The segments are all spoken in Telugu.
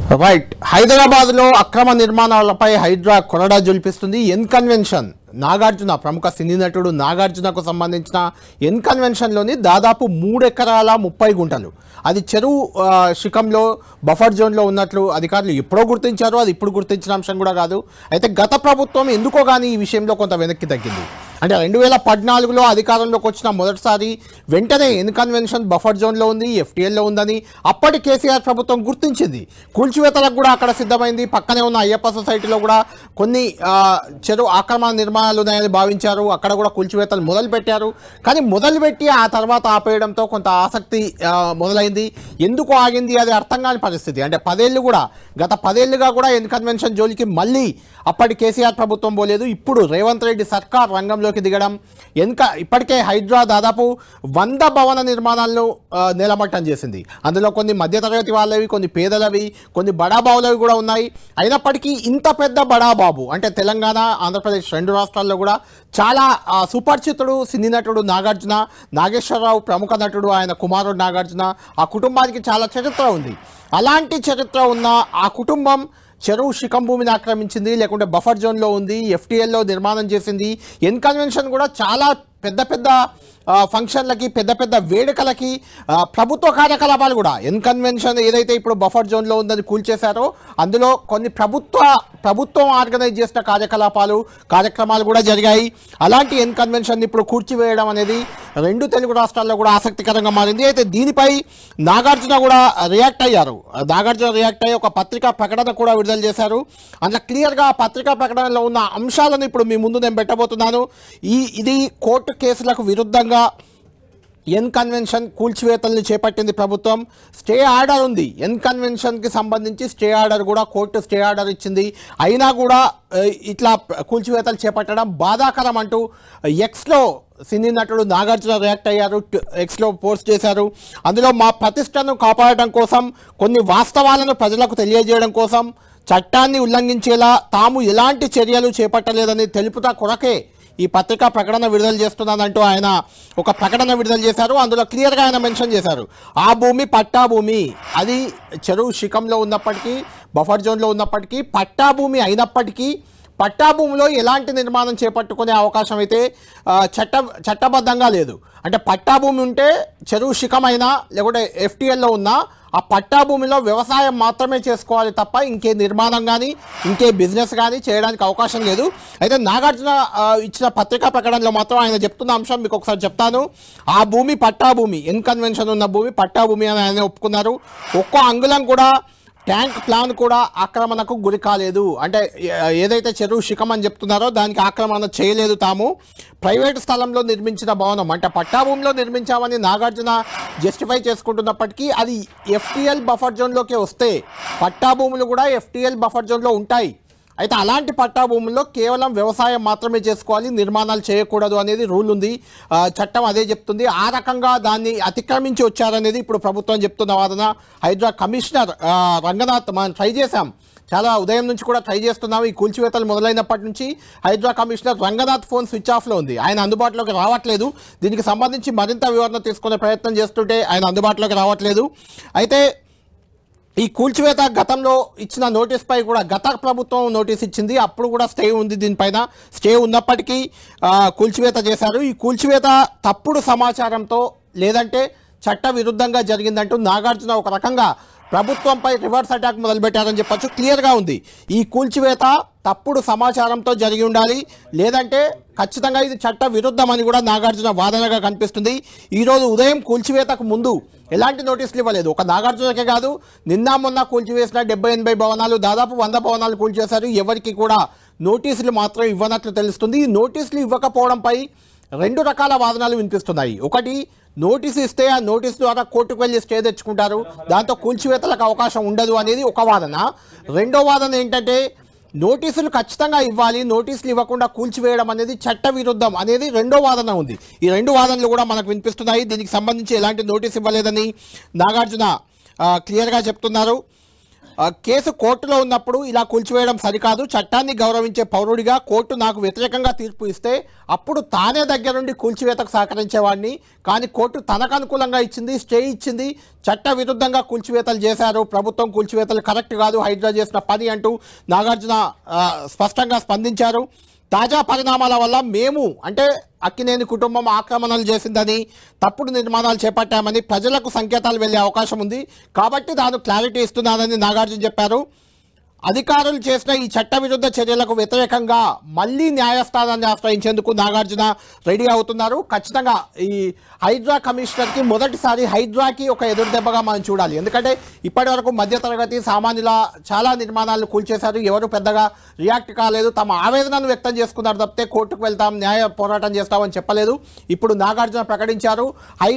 రైట్. హైదరాబాద్లో అక్రమ నిర్మాణాలపై హైడ్రా కొరడా జుల్పిస్తుంది. ఎన్ కన్వెన్షన్ నాగార్జున, ప్రముఖ సినీ నటుడు నాగార్జునకు సంబంధించిన ఎన్ కన్వెన్షన్లోని దాదాపు 3 ఎకరాల 30 గుంటలు అది చెరువు శిఖంలో బఫర్ జోన్లో ఉన్నట్లు అధికారులు ఎప్పుడో గుర్తించారు. అది ఇప్పుడు గుర్తించిన అంశం కూడా కాదు. అయితే గత ప్రభుత్వం ఎందుకో కానీ ఈ విషయంలో కొంత వెనక్కి తగ్గింది. అంటే 2014లో అధికారంలోకి వచ్చిన మొదటిసారి వెంటనే ఎన్ కన్వెన్షన్ బఫర్ జోన్లో ఉంది, ఎఫ్టీఎల్లో ఉందని అప్పటి కేసీఆర్ ప్రభుత్వం గుర్తించింది. కూల్చివేతలకు కూడా అక్కడ సిద్ధమైంది. పక్కనే ఉన్న అయ్యప్ప సొసైటీలో కూడా కొన్ని చెరువు ఆక్రమణ నిర్మాణాలు ఉన్నాయని భావించారు. అక్కడ కూడా కూల్చివేతలు మొదలుపెట్టారు. కానీ మొదలుపెట్టి ఆ తర్వాత ఆపేయడంతో కొంత ఆసక్తి మొదలైంది. ఎందుకు ఆగింది అది అర్థం కాని పరిస్థితి. అంటే గత 10 ఏళ్ళుగా కూడా ఎన్ కన్వెన్షన్ జోలికి మళ్ళీ అప్పటి కేసీఆర్ ప్రభుత్వం పోలేదు. ఇప్పుడు రేవంత్ రెడ్డి సర్కార్ రంగంలోకి దిగడం ఇప్పటికే హైడ్రా దాదాపు 100 భవన నిర్మాణాలను నేలమట్టం చేసింది. అందులో కొన్ని మధ్యతరగతి వాళ్ళవి, కొన్ని పేదలవి, కొన్ని బడాబాబులవి కూడా ఉన్నాయి. అయినప్పటికీ ఇంత పెద్ద బడాబాబు అంటే తెలంగాణ, ఆంధ్రప్రదేశ్ 2 రాష్ట్రాల్లో కూడా చాలా సుపరిచితుడు సినీ నటుడు నాగార్జున. నాగేశ్వరరావు ప్రముఖ నటుడు, ఆయన కుమారుడు నాగార్జున. ఆ కుటుంబానికి చాలా చరిత్ర ఉంది. అలాంటి చరిత్ర ఉన్న ఆ కుటుంబం చెరువు శిఖం భూమిని ఆక్రమించింది, లేకుంటే బఫర్ జోన్లో ఉంది, ఎఫ్టీఎల్లో నిర్మాణం చేసింది. ఎన్ కన్వెన్షన్ కూడా చాలా పెద్ద ఫంక్షన్లకి, పెద్ద వేడుకలకి, ప్రభుత్వ కార్యకలాపాలు కూడా ఎన్ కన్వెన్షన్ ఏదైతే ఇప్పుడు బఫర్ జోన్లో ఉందని కూల్చేశారో అందులో కొన్ని ప్రభుత్వం ఆర్గనైజ్ చేసిన కార్యక్రమాలు కూడా జరిగాయి. అలాంటి ఎన్ కన్వెన్షన్ ఇప్పుడు కూర్చివేయడం అనేది 2 తెలుగు రాష్ట్రాల్లో కూడా ఆసక్తికరంగా మారింది. అయితే దీనిపై నాగార్జున కూడా రియాక్ట్ అయ్యారు. నాగార్జున రియాక్ట్ అయ్యి ఒక పత్రికా ప్రకటన కూడా విడుదల చేశారు. అందులో క్లియర్గా ఆ పత్రికా ప్రకటనలో ఉన్న అంశాలను ఇప్పుడు మీ ముందు నేను పెట్టబోతున్నాను. ఇది కోర్టు కేసులకు విరుద్ధంగా ఎన్ కన్వెన్షన్ కూల్చివేతల్ని చేపట్టింది ప్రభుత్వం. స్టే ఆర్డర్ ఉంది. ఎన్ కన్వెన్షన్కి సంబంధించి స్టే ఆర్డర్ కూడా కోర్టు స్టే ఆర్డర్ ఇచ్చింది. అయినా కూడా ఇట్లా కూల్చివేతలు చేపట్టడం బాధాకరం అంటూ ఎక్స్లో సినీ నటుడు నాగార్జున రియాక్ట్ అయ్యారు. ఎక్స్లో పోస్ట్ చేశారు. అందులో మా ప్రతిష్టను కాపాడటం కోసం, కొన్ని వాస్తవాలను ప్రజలకు తెలియజేయడం కోసం చట్టాన్ని ఉల్లంఘించేలా తాము ఎలాంటి చర్యలు చేపట్టలేదని తెలుపుతా కొరకే ఈ పత్రికా ప్రకటన విడుదల చేస్తున్నానంటూ ఆయన ఒక ప్రకటన విడుదల చేశారు. అందులో క్లియర్గా ఆయన మెన్షన్ చేశారు. ఆ భూమి పట్టా భూమి, అది చెరువు శిఖంలో ఉన్నప్పటికీ, బఫర్ జోన్లో ఉన్నప్పటికీ, పట్టా భూమి అయినప్పటికీ పట్టా భూమిలో ఎలాంటి నిర్మాణం చేపట్టుకునే అవకాశం అయితే చట్టబద్ధంగా లేదు. అంటే పట్టా భూమి ఉంటే చెరువు శిఖమైనా లేకుంటే ఎఫ్టీఎల్లో ఉన్నా ఆ పట్టా భూమిలో వ్యవసాయం మాత్రమే చేసుకోవాలి తప్ప ఇంకే నిర్మాణం కానీ ఇంకే బిజినెస్ కానీ చేయడానికి అవకాశం లేదు. అయితే నాగార్జున ఇచ్చిన పత్రికా ప్రకటనలో మాత్రం ఆయన చెప్తున్న అంశం మీకు ఒకసారి చెప్తాను. ఆ భూమి పట్టా భూమి, ఎన్ కన్వెన్షన్ ఉన్న భూమి పట్టా భూమి అని ఆయన ఒప్పుకున్నారు. ఒక్కో అంగుళం కూడా ట్యాంక్ ప్లాన్ కూడా ఆక్రమణకు గురి కాలేదు. అంటే ఏదైతే చెరువు శిఖం అని చెప్తున్నారో దానికి ఆక్రమణ చేయలేదు తాము. ప్రైవేటు స్థలంలో నిర్మించిన భవనం అంటే పట్టాభూమిలో నిర్మించామని నాగార్జున జస్టిఫై చేసుకుంటున్నప్పటికీ అది ఎఫ్టీఎల్ బఫర్ జోన్లోకి వస్తే పట్టాభూములు కూడా ఎఫ్టీఎల్ బఫర్ జోన్లో ఉంటాయి. అయితే అలాంటి పట్టాభూముల్లో కేవలం వ్యవసాయం మాత్రమే చేసుకోవాలి, నిర్మాణాలు చేయకూడదు అనేది రూల్ ఉంది. చట్టం అదే చెప్తుంది. ఆ రకంగా దాన్ని అతిక్రమించి వచ్చారనేది ఇప్పుడు ప్రభుత్వం చెప్తున్న వాదన. హైడ్రా కమిషనర్ రంగనాథ్, మనం ట్రై చేశాం, చాలా ఉదయం నుంచి కూడా ట్రై చేస్తున్నాం. ఈ కూల్చివేతలు మొదలైనప్పటి నుంచి Hydraa commissioner Ranganath phone switch ఆఫ్లో ఉంది. ఆయన అందుబాటులోకి రావట్లేదు. దీనికి సంబంధించి మరింత వివరణ తీసుకునే ప్రయత్నం చేస్తుంటే ఆయన అందుబాటులోకి రావట్లేదు. అయితే ఈ కూల్చివేత గతంలో ఇచ్చిన నోటీస్పై కూడా గత ప్రభుత్వం నోటీస్ ఇచ్చింది. అప్పుడు కూడా స్టే ఉంది. దీనిపైన స్టే ఉన్నప్పటికీ కూల్చివేత చేశారు. ఈ కూల్చివేత తప్పుడు సమాచారంతో లేదంటే చట్ట విరుద్ధంగా జరిగిందంటూ నాగార్జున ఒక రకంగా ప్రభుత్వంపై రివర్స్ అటాక్ మొదలుపెట్టారని చెప్పచ్చు. క్లియర్గా ఉంది. ఈ కూల్చివేత తప్పుడు సమాచారంతో జరిగి ఉండాలి, లేదంటే ఖచ్చితంగా ఇది చట్ట విరుద్ధం అని కూడా నాగార్జున వాదనగా కనిపిస్తుంది. ఈరోజు ఉదయం కూల్చివేతకు ముందు ఎలాంటి నోటీసులు ఇవ్వలేదు. ఒక నాగార్జునకే కాదు, నిన్న మొన్న కూల్చివేసిన 70-80 భవనాలు, దాదాపు 100 భవనాలు కూల్చేశారు. ఎవరికి కూడా నోటీసులు మాత్రం ఇవ్వనట్లు తెలుస్తుంది. ఈ నోటీసులు ఇవ్వకపోవడంపై 2 రకాల వాదనలు వినిపిస్తున్నాయి. ఒకటి, నోటీసు ఇస్తే ఆ నోటీసు ద్వారా కోర్టుకు వెళ్ళి స్టే తెచ్చుకుంటారు, దాంతో కూల్చివేతలకు అవకాశం ఉండదు అనేది ఒక వాదన. రెండో వాదన ఏంటంటే నోటీసులు ఖచ్చితంగా ఇవ్వాలి, నోటీసులు ఇవ్వకుండా కూల్చివేయడం అనేది చట్ట విరుద్ధం అనేది రెండో వాదన ఉంది. ఈ 2 వాదనలు కూడా మనకు వినిపిస్తున్నాయి. దీనికి సంబంధించి ఎలాంటి నోటీసు ఇవ్వలేదని నాగార్జున క్లియర్గా చెప్తున్నారు. కేసు కోర్టులో ఉన్నప్పుడు ఇలా కూల్చివేయడం సరికాదు, చట్టాన్ని గౌరవించే పౌరుడిగా కోర్టు నాకు వ్యతిరేకంగా తీర్పు ఇస్తే అప్పుడు తానే దగ్గరుండి కూల్చివేతకు సహకరించేవాడిని. కానీ కోర్టు తనకు అనుకూలంగా ఇచ్చింది, స్టే ఇచ్చింది, చట్ట విరుద్ధంగా కూల్చివేతలు చేశారు, ప్రభుత్వం కూల్చివేతలు కరెక్ట్ కాదు, హైడ్రా చేసిన పని అంటూ నాగార్జున స్పష్టంగా స్పందించారు. తాజా పరిణామాల వల్ల మేము అంటే అక్కినేని కుటుంబం ఆక్రమణలు చేసిందని, తప్పుడు నిర్మాణాలు చేపట్టామని ప్రజలకు సంకేతాలు వెళ్ళే అవకాశం ఉంది, కాబట్టి తాను క్లారిటీ ఇస్తున్నానని నాగార్జున చెప్పారు. అధికారులు చేసిన ఈ చట్టవిరుద్ధ చర్యలకు వ్యతిరేకంగా మళ్ళీ న్యాయస్థానాన్ని ఆశ్రయించేందుకు నాగార్జున రెడీ అవుతున్నారు. ఖచ్చితంగా ఈ హైడ్రా కమిషనర్కి మొదటిసారి హైడ్రాకి ఒక ఎదురుదెబ్బగా మనం చూడాలి. ఎందుకంటే ఇప్పటి వరకు మధ్యతరగతి సామాన్యుల చాలా నిర్మాణాలను కూల్చేశారు, ఎవరు పెద్దగా రియాక్ట్ కాలేదు, తమ ఆవేదనను వ్యక్తం చేసుకున్నారు తప్పితే కోర్టుకు వెళ్తాం, న్యాయ పోరాటం చేస్తామని చెప్పలేదు. ఇప్పుడు నాగార్జున ప్రకటించారు,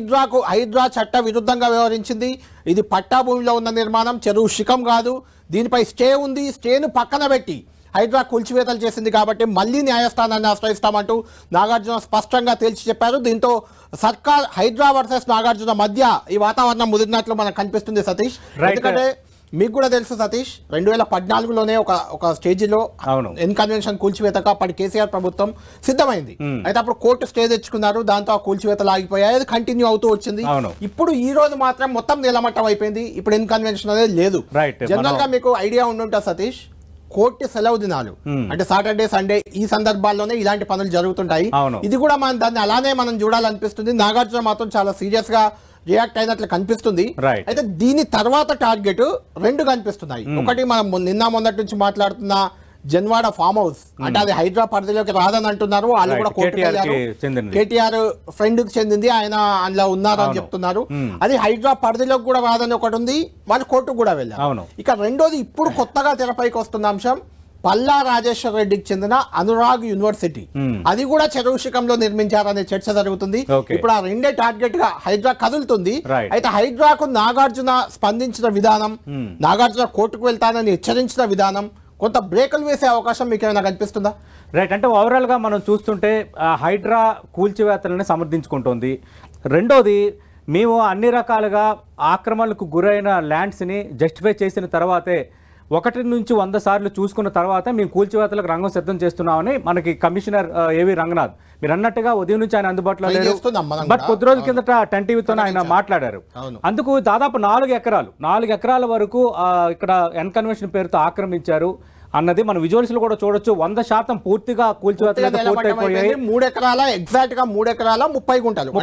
హైడ్రా చట్ట విరుద్ధంగా వ్యవహరించింది, ఇది పట్టా భూమిలో ఉన్న నిర్మాణం, చెరువు శిఖం కాదు, దీనిపై స్టే ఉంది, స్టేను పక్కన పెట్టి హైడ్రా కూల్చివేతలు చేసింది కాబట్టి మళ్ళీ న్యాయస్థానాన్ని ఆశ్రయిస్తామంటూ నాగార్జున స్పష్టంగా తేల్చి చెప్పారు. దీంతో సర్కార్ హైడ్రా వర్సెస్ నాగార్జున మధ్య ఈ వాతావరణం ముదిరినట్లు మనకు కనిపిస్తుంది సతీష్. ఎందుకంటే మీకు కూడా తెలుసు సతీష్, 2014లోనే ఒక స్టేజిలో ఎన్కన్వెన్షన్ కూల్చివేతకు అప్పటి కేసీఆర్ ప్రభుత్వం సిద్ధమైంది. అయితే అప్పుడు కోర్టు స్టే తెచ్చుకున్నారు, దాంతో ఆ కూల్చివేతలు ఆగిపోయాయి, అది కంటిన్యూ అవుతూ వచ్చింది. ఇప్పుడు ఈ రోజు మాత్రం మొత్తం నీలమట్టం అయిపోయింది, ఇప్పుడు ఎన్కన్వెన్షన్ అనేది లేదు. జనరల్ గా మీకు ఐడియా ఉండుంటా సతీష్, కోర్టు సెలవు దినాలు అంటే సాటర్డే సండే ఈ సందర్భాల్లోనే ఇలాంటి పనులు జరుగుతుంటాయి. ఇది కూడా మనం దాన్ని అలానే మనం చూడాలనిపిస్తుంది. నాగార్జున మాత్రం చాలా సీరియస్ గా రియాక్ట్ అయినట్లు కనిపిస్తుంది. అయితే దీని తర్వాత టార్గెట్ 2 కనిపిస్తున్నాయి. ఒకటి మనం మొన్నటి నుంచి మాట్లాడుతున్న జన్వాడ ఫామ్ హౌస్, అంటే అది హైడ్రా పరిధిలోకి రాదని అంటున్నారు. వాళ్ళు కూడా కోర్టుకు వెళ్ళారు, కేటీఆర్ ఫ్రెండ్ కి చెందింది, ఆయన అందులో ఉన్నారు అని చెప్తున్నారు. అది హైడ్రా పరిధిలోకి కూడా రాదని ఒకటి ఉంది, వాళ్ళు కోర్టుకు కూడా వెళ్ళారు. ఇక రెండోది ఇప్పుడు కొత్తగా తెరపైకి వస్తున్న అంశం, పల్లా రాజేశ్వర రెడ్డికి చెందిన అనురాగ్ యూనివర్సిటీ, అది కూడా చెరువు శిఖంలో నిర్మించారనే చర్చ జరుగుతుంది. ఇప్పుడు ఆ 2 టార్గెట్ గా హైడ్రా కదులుతుంది. అయితే హైడ్రాకు నాగార్జున స్పందించిన విధానం, నాగార్జున కోర్టుకు వెళ్తానని హెచ్చరించిన విధానం కొంత బ్రేకులు వేసే అవకాశం మీకు ఏమైనా కనిపిస్తుందా? రైట్, అంటే ఓవరాల్ గా మనం చూస్తుంటే హైడ్రా కూల్చివేతలని సమర్థించుకుంటోంది. రెండోది, మేము అన్ని రకాలుగా ఆక్రమణలకు గురైన ల్యాండ్స్ని జస్టిఫై చేసిన తర్వాతే 1 నుంచి 100 సార్లు చూసుకున్న తర్వాత మేము కూల్చివేతలకు రంగం సిద్ధం చేస్తున్నామని మనకి కమిషనర్ ఏవి రంగనాథ్ మీరు అన్నట్టుగా ఉదయం నుంచి ఆయన అందుబాటులో లేరు, బట్ కొద్ది రోజుల కిందట 10 టీవీతో ఆయన మాట్లాడారు. అందుకు దాదాపు 4 ఎకరాల వరకు ఇక్కడ ఎన్కన్వెన్షన్ పేరుతో ఆక్రమించారు అన్నది మన విజువల్స్ లో కూడా చూడొచ్చు. 100% పూర్తిగా కూల్చివేతలు పూర్తయిపోయాయి. 3 ఎకరాల ఎగ్జాక్ట్ గా 3 ఎకరాల 30 గుంటలు,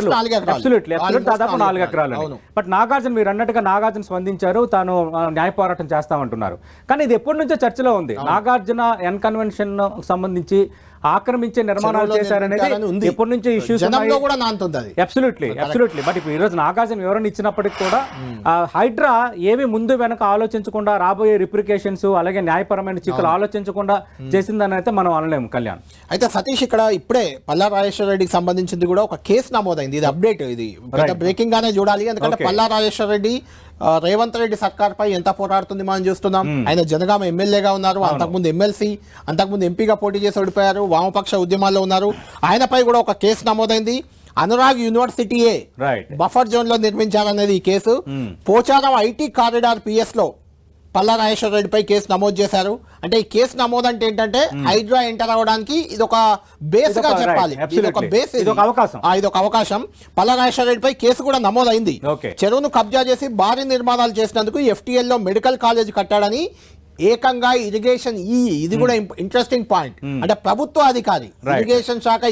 దాదాపు 4 ఎకరాలు. బట్ నాగార్జున మీరు అన్నట్టుగా నాగార్జున స్పందించారు, తాను న్యాయ పోరాటం చేస్తామంటున్నారు. కానీ ఇది ఎప్పటి నుంచో చర్చలో ఉంది. నాగార్జున ఎన్కన్వెన్షన్ సంబంధించి ఆక్రమించే నిర్మాణాలు చేశారనేది ఎప్పటి నుంచి ఇష్యూస్ అబ్సల్యూట్లీ. బట్ ఇప్పుడు ఈ రోజు నాగార్జున వివరణ ఇచ్చినప్పటికీ కూడా హైడ్రా ఏమి ముందు వెనక ఆలోచించకుండా రాబోయే రిప్రికేషన్స్ అలాగే న్యాయపరమైన చిక్కులు ఆలోచించకుండా చేసిందని అయితే మనం అనలేము కళ్యాణ్. అయితే సతీష్, ఇక్కడ ఇప్పుడే పల్లా రాజేశ్వర రెడ్డికి సంబంధించింది కూడా ఒక కేసు నమోదైంది. ఇది అప్డేట్, ఇది బ్రేకింగ్ గానే చూడాలి. ఎందుకంటే పల్లా రాజేశ్వర రెడ్డి రేవంత్ రెడ్డి సర్కార్ పై ఎంత పోరాడుతుంది మనం చూస్తున్నాం. ఆయన జనగామ ఎమ్మెల్యేగా ఉన్నారు, అంతకుముందు ఎమ్మెల్సీ, అంతకుముందు ఎంపీగా పోటీ చేసి ఓడిపోయారు, వామపక్ష ఉద్యమాల్లో ఉన్నారు. ఆయనపై కూడా ఒక కేసు నమోదైంది. అనురాగ్ యూనివర్సిటీయే బఫర్ జోన్ లో నిర్మించారనేది ఈ కేసు. Pocharam IT corridor P S Palla Rajeshwara రెడ్డిపై కేసు నమోదు చేశారు. అంటే ఈ కేసు నమోదు అంటే ఏంటంటే హైడ్రా ఎంటర్ అవడానికి ఇది ఒక బేస్ గా చెప్పాలి, ఇది ఒక అవకాశం. పల్లా రాజేశ్వర రెడ్డిపై కేసు కూడా నమోదైంది. చెరువును కబ్జా చేసి భారీ నిర్మాణాలు చేసినందుకు FTL లో మెడికల్ కాలేజ్ కట్టాడని ఏకంగా ఇరిగేషన్ ఇది కూడా ఇంట్రెస్టింగ్ పాయింట్. అంటే ప్రభుత్వ అధికారి ఇరిగేషన్ శాఖ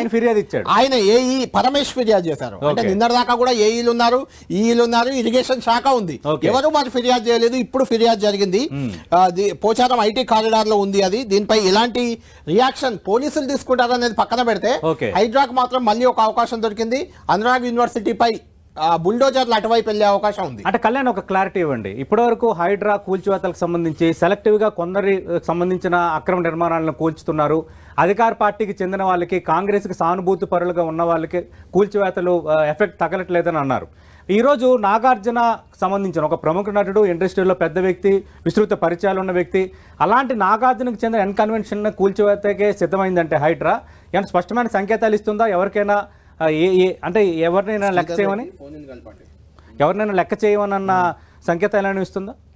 ఆయన ఏఈ పరమేష్ ఫిర్యాదు చేశారు. అంటే నిన్నటిదాకా కూడా ఏఈలు ఉన్నారు, ఈఈలు ఉన్నారు, ఇరిగేషన్ శాఖ ఉంది, ఎవరు మరి ఫిర్యాదు చేయలేదు. ఇప్పుడు ఫిర్యాదు జరిగింది, పోచారం ఐటీ కారిడార్ లో ఉంది అది. దీనిపై ఎలాంటి రియాక్షన్ పోలీసులు తీసుకుంటారు అనేది పక్కన పెడితే హైడ్రాక్ మాత్రం మళ్ళీ ఒక అవకాశం దొరికింది. అనురాగ్ యూనివర్సిటీపై బుల్డోజర్లు అటువైపు వెళ్ళే అవకాశం ఉంది. అంటే కళ్యాణ్ ఒక క్లారిటీ ఇవ్వండి, ఇప్పటివరకు హైడ్రా కూల్చివేతలకు సంబంధించి సెలెక్టివ్ గా కొందరి సంబంధించిన అక్రమ నిర్మాణాలను కూల్చుతున్నారు. అధికార పార్టీకి చెందిన వాళ్ళకి, కాంగ్రెస్ కి సానుభూతి పరులుగా ఉన్న వాళ్ళకి కూల్చివేతలు ఎఫెక్ట్ తగలట్లేదని అన్నారు. ఈరోజు నాగార్జున సంబంధించిన ఒక ప్రముఖ నటుడు, ఇండస్ట్రీలో పెద్ద వ్యక్తి, విస్తృత పరిచయాలు ఉన్న వ్యక్తి, అలాంటి నాగార్జునకు చెందిన ఎన్కన్వెన్షన్ కూల్చివేతకే సిద్ధమైందంటే హైడ్రా ఏమైనా స్పష్టమైన సంకేతాలు ఇస్తుందా? ఎవరికైనా అంటే ఎవరినైనా లెక్క చేయమని అన్న సంకేతాలను ఇస్తుందా?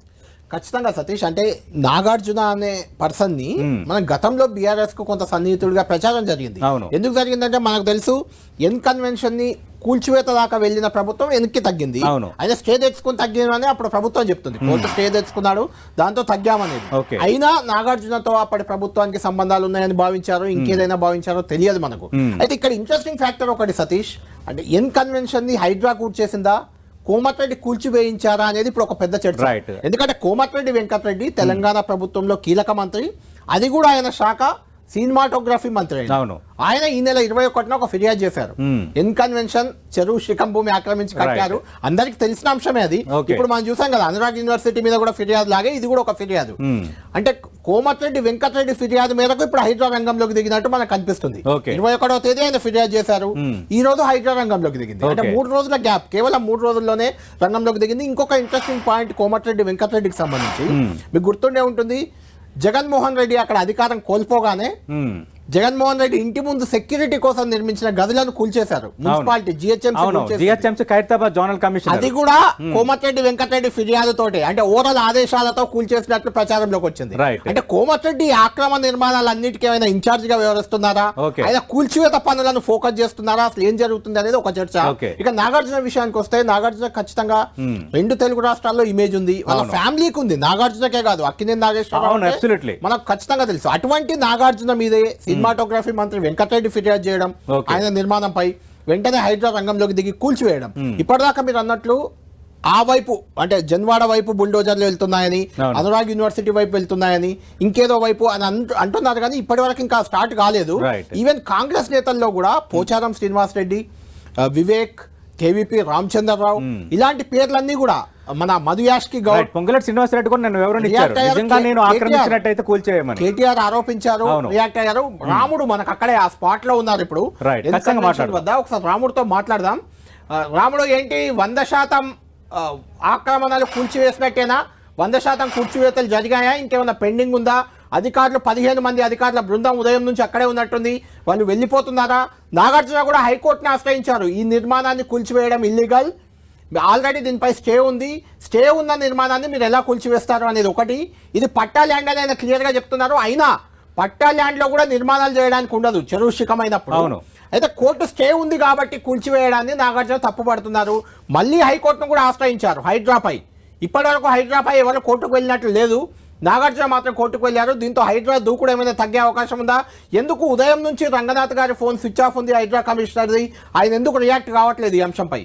ఖచ్చితంగా సతీష్, అంటే నాగార్జున అనే పర్సన్ ని మన గతంలో బీఆర్ఎస్ కు కొంత సన్నిహితుడిగా ప్రచారం జరిగింది. ఎందుకు జరిగిందంటే మనకు తెలుసు ఎన్ కన్వెన్షన్ ని కూల్చివేత దాకా వెళ్ళిన ప్రభుత్వం వెనక్కి తగ్గింది. ఆయన స్టే తెచ్చుకుని తగ్గిందని అప్పుడు ప్రభుత్వం చెప్తుంది. కోర్టు స్టే తెచ్చుకున్నాడు, దాంతో తగ్గామనేది. అయినా నాగార్జునతో అప్పటి ప్రభుత్వానికి సంబంధాలు ఉన్నాయని భావించారు, ఇంకేదైనా భావించారో తెలియదు మనకు. అయితే ఇక్కడ ఇంట్రెస్టింగ్ ఫ్యాక్టర్ ఒకటి సతీష్, అంటే ఎన్ కన్వెన్షన్ ని హైడ్రా కూర్చేసిందా, కోమటిరెడ్డి కూల్చివేయించారా అనేది ఇప్పుడు ఒక పెద్ద చర్చ. ఎందుకంటే కోమటిరెడ్డి వెంకటరెడ్డి తెలంగాణ ప్రభుత్వంలో కీలక మంత్రి, అది కూడా ఆయన శాఖ సినిమాటోగ్రఫీ మంత్రి. ఆయన ఈ నెల 21న ఒక ఫిర్యాదు చేశారు. ఎన్ కన్వెన్షన్ చెరువు శిఖం భూమి ఆక్రమించి కట్టారు, అందరికి తెలిసిన అంశమే అది. ఇప్పుడు మనం చూసాం కదా అనురాగ్ యూనివర్సిటీ మీద కూడా ఫిర్యాదు లాగే ఇది కూడా ఒక ఫిర్యాదు. అంటే కోమటిరెడ్డి వెంకటరెడ్డి ఫిర్యాదు మేరకు ఇప్పుడు హైడ్రా రంగంలోకి దిగినట్టు మనకు కనిపిస్తుంది. 21వ తేదీ ఆయన ఫిర్యాదు చేశారు, ఈ రోజు హైడ్రా రంగంలోకి దిగింది. అంటే 3 రోజుల గ్యాప్, కేవలం 3 రోజుల్లోనే రంగంలోకి దిగింది. ఇంకొక ఇంట్రెస్టింగ్ పాయింట్ కోమటిరెడ్డి వెంకటరెడ్డికి సంబంధించి మీకు గుర్తుండే ఉంటుంది, జగన్మోహన్ రెడ్డి అక్కడ అధికారం కోల్పోగానే జగన్మోహన్ రెడ్డి ఇంటి ముందు సెక్యూరిటీ కోసం నిర్మించిన గదులను కూల్చేశారు. Municipality GHMC Khairatabad zonal commission, అది కూడా కోమటిరెడ్డి వెంకటరెడ్డి ఫిర్యాదుతోటే, అంటే ఓరల్ ఆదేశాలతో కూల్చేసినట్లు ప్రచారంలోకి వచ్చింది. అంటే కోమటిరెడ్డి ఆక్రమణ నిర్మాణాలన్నిటికీ ఆయన ఇన్ఛార్జ్ గా వ్యవహరిస్తున్నారా, ఆయన కూల్చివేత పనులను ఫోకస్ చేస్తున్నారా, అసలు ఏం జరుగుతుంది అనేది ఒక చర్చ. ఇక నాగార్జున విషయానికి వస్తే, నాగార్జున ఖచ్చితంగా 2 తెలుగు రాష్ట్రాల్లో ఇమేజ్ ఉంది, వాళ్ళ ఫ్యామిలీకి ఉంది, నాగార్జునకే కాదు. అక్కినేని నాగేశ్వరరావు మనకు ఖచ్చితంగా తెలుసు. అటువంటి నాగార్జున మీదే సినిమాటోగ్రఫీ మంత్రి వెంకటరెడ్డి ఫిర్యాదు చేయడం, ఆయన నిర్మాణంపై వెంటనే హైడ్రా రంగంలోకి దిగి కూల్చివేయడం. ఇప్పటిదాకా మీరు అన్నట్లు ఆ వైపు అంటే జన్వాడ వైపు బుల్డోజర్లు వెళ్తున్నాయని, అనురాగ్ యూనివర్సిటీ వైపు వెళ్తున్నాయని, ఇంకేదో వైపు అని అంటున్నారు, కానీ ఇప్పటి వరకు ఇంకా స్టార్ట్ కాలేదు. ఈవెన్ కాంగ్రెస్ నేతల్లో కూడా పోచారం శ్రీనివాస్ రెడ్డి, వివేక్, కేవీపీ రామచంద్రరావు, ఇలాంటి పేర్లన్నీ కూడా మన మధుయాష్కి గౌడ్, పొంగులేటి శ్రీనివాస్ రెడ్డి కూడా నేను వివరణ ఇచ్చారు, నేను ఆక్రమించినట్టయితే కూల్చేయమని కేటీఆర్ ఆరోపించారు, రియాక్ట్ అయ్యారు. రాముడు మనకు అక్కడే ఆ స్పాట్ లో ఉన్నారు ఇప్పుడు వద్ద. ఒకసారి రాముడితో మాట్లాడదాం. రాముడు, ఏంటి 100% ఆక్రమణలు కూల్చివేసినట్టేనా? 100% కూల్చివేతలు జరిగాయా, ఇంకేమైనా పెండింగ్ ఉందా? అధికారులు 15 మంది అధికారుల బృందం ఉదయం నుంచి అక్కడే ఉన్నట్టుంది, వాళ్ళు వెళ్ళిపోతున్నారా? నాగార్జున కూడా హైకోర్టుని ఆశ్రయించారు, ఈ నిర్మాణాన్ని కూల్చివేయడం ఇల్లీగల్, ఆల్రెడీ దీనిపై స్టే ఉంది, స్టే ఉన్న నిర్మాణాన్ని మీరు ఎలా కూల్చివేస్తారు అనేది ఒకటి. ఇది పట్టా ల్యాండ్ అని ఆయన క్లియర్గా చెప్తున్నారు. అయినా పట్టా ల్యాండ్లో కూడా నిర్మాణాలు చేయడానికి ఉండదు చెరువు శిఖమైనప్పుడు. అయితే కోర్టు స్టే ఉంది కాబట్టి కూల్చివేయడాన్ని నాగార్జున తప్పుపడుతున్నారు. మళ్ళీ హైకోర్టును కూడా ఆశ్రయించారు హైడ్రాపై. ఇప్పటివరకు హైడ్రాపై ఎవరు కోర్టుకు వెళ్ళినట్లు లేదు, నాగార్జున మాత్రం కోర్టుకు వెళ్ళారు. దీంతో హైడ్రా దూకుడు ఏమైనా తగ్గే అవకాశం ఉందా? ఎందుకు ఉదయం నుంచి రంగనాథ్ గారి ఫోన్ స్విచ్ ఆఫ్ ఉంది హైడ్రా కమిషనర్ది, ఆయన ఎందుకు రియాక్ట్ కావట్లేదు ఈ అంశంపై?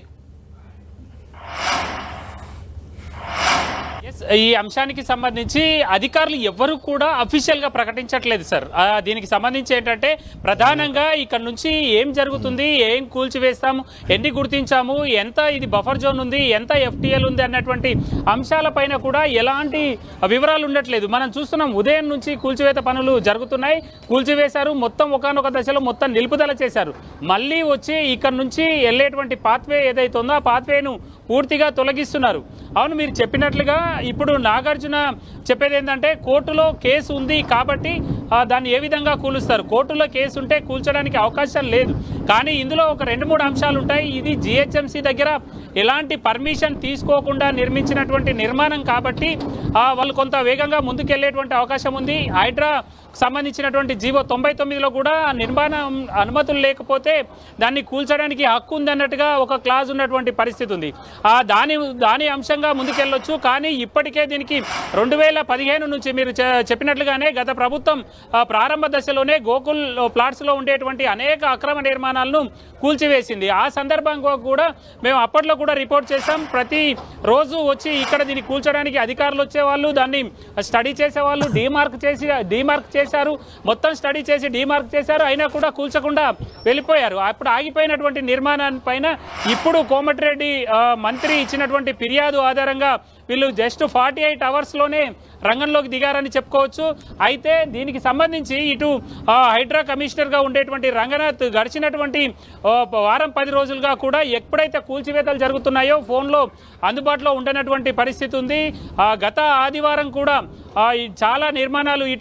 ఈ అంశానికి సంబంధించి అధికారులు ఎవరు కూడా అఫీషియల్ గా ప్రకటించట్లేదు సార్. దీనికి సంబంధించి ఏంటంటే ప్రధానంగా ఇక్కడ నుంచి ఏం జరుగుతుంది, ఏం కూల్చివేస్తాము, ఎన్ని గుర్తించాము, ఎంత ఇది బఫర్ జోన్ ఉంది, ఎంత FTL ఉంది అన్నటువంటి అంశాలపైన కూడా ఎలాంటి వివరాలు ఉండట్లేదు. మనం చూస్తున్నాం ఉదయం నుంచి కూల్చివేత పనులు జరుగుతున్నాయి, కూల్చివేశారు, మొత్తం ఒకానొక దశలో మొత్తం నిలుపుదల చేశారు. మళ్ళీ వచ్చి ఇక్కడ నుంచి వెళ్ళేటువంటి పాత్వే ఏదైతే ఉందో ఆ పాత్వేను పూర్తిగా తొలగిస్తున్నారు. అవును, మీరు చెప్పినట్లుగా ఇప్పుడు నాగార్జున చెప్పేది ఏంటంటే కోర్టులో కేసు ఉంది కాబట్టి దాన్ని ఏ విధంగా కూలుస్తారు, కోర్టులో కేసు ఉంటే కూల్చడానికి అవకాశం లేదు. కానీ ఇందులో ఒక 2-3 అంశాలు ఉంటాయి. ఇది GHMC దగ్గర ఎలాంటి పర్మిషన్ తీసుకోకుండా నిర్మించినటువంటి నిర్మాణం కాబట్టి వాళ్ళు కొంత వేగంగా ముందుకెళ్లేటువంటి అవకాశం ఉంది. హైడ్రా సంబంధించినటువంటి జీవో 99లో కూడా నిర్మాణం అనుమతులు లేకపోతే దాన్ని కూల్చడానికి హక్కు ఉందన్నట్టుగా ఒక క్లాజ్ ఉన్నటువంటి పరిస్థితి ఉంది. దాని అంశంగా ముందుకెళ్ళొచ్చు. కానీ ఇప్పటికే దీనికి 2015 నుంచి మీరు చెప్పినట్లుగానే గత ప్రభుత్వం ప్రారంభ దశలోనే గోకుల్ ప్లాట్స్లో ఉండేటువంటి అనేక అక్రమ నిర్మాణాలను కూల్చివేసింది. ఆ సందర్భంగా కూడా మేము అప్పట్లో కూడా రిపోర్ట్ చేశాం. ప్రతి రోజు వచ్చి ఇక్కడ దీన్ని కూల్చడానికి అధికారులు వచ్చేవాళ్ళు, దాన్ని స్టడీ చేసేవాళ్ళు, డీమార్క్ చేశారు, మొత్తం స్టడీ చేసి డీమార్క్ చేశారు, అయినా కూడా కూల్చకుండా వెళ్ళిపోయారు. అప్పుడు ఆగిపోయినటువంటి నిర్మాణాన్ని పైన ఇప్పుడు కోమటిరెడ్డి మంత్రి ఇచ్చినటువంటి ఫిర్యాదు ఆధారంగా వీళ్ళు జస్ట్ 48 అవర్స్లోనే రంగంలోకి దిగారని చెప్పుకోవచ్చు. అయితే దీనికి సంబంధించి ఇటు హైడ్రా కమిషనర్గా ఉండేటువంటి రంగనాథ్ గడిచినటువంటి వారం 10 రోజులుగా కూడా ఎప్పుడైతే కూల్చివేతలు జరుగుతున్నాయో ఫోన్లో అందుబాటులో ఉండనటువంటి పరిస్థితి ఉంది. గత ఆదివారం కూడా చాలా నిర్మాణాలు ఇటు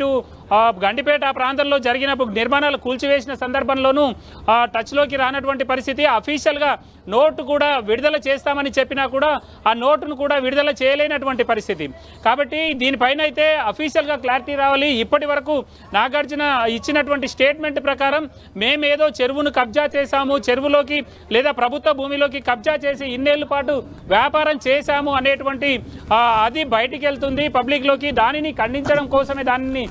గండిపేట ఆ ప్రాంతంలో జరిగిన నిర్మాణాలు కూల్చివేసిన సందర్భంలోనూ టచ్లోకి రానటువంటి పరిస్థితి. అఫీషియల్గా నోటు కూడా విడుదల చేస్తామని చెప్పినా కూడా ఆ నోటును కూడా విడుదల చేయలేనటువంటి పరిస్థితి. కాబట్టి దీనిపైన అయితే అఫీషియల్గా క్లారిటీ రావాలి. ఇప్పటి వరకు నాగార్జున ఇచ్చినటువంటి స్టేట్మెంట్ ప్రకారం మేమేదో చెరువును కబ్జా చేశాము, చెరువులోకి లేదా ప్రభుత్వ భూమిలోకి కబ్జా చేసి ఇన్నేళ్ల పాటు వ్యాపారం చేశాము అనేటువంటి అది బయటికి వెళ్తుంది పబ్లిక్లోకి. దానిని ఖండించడం కోసమే దానిని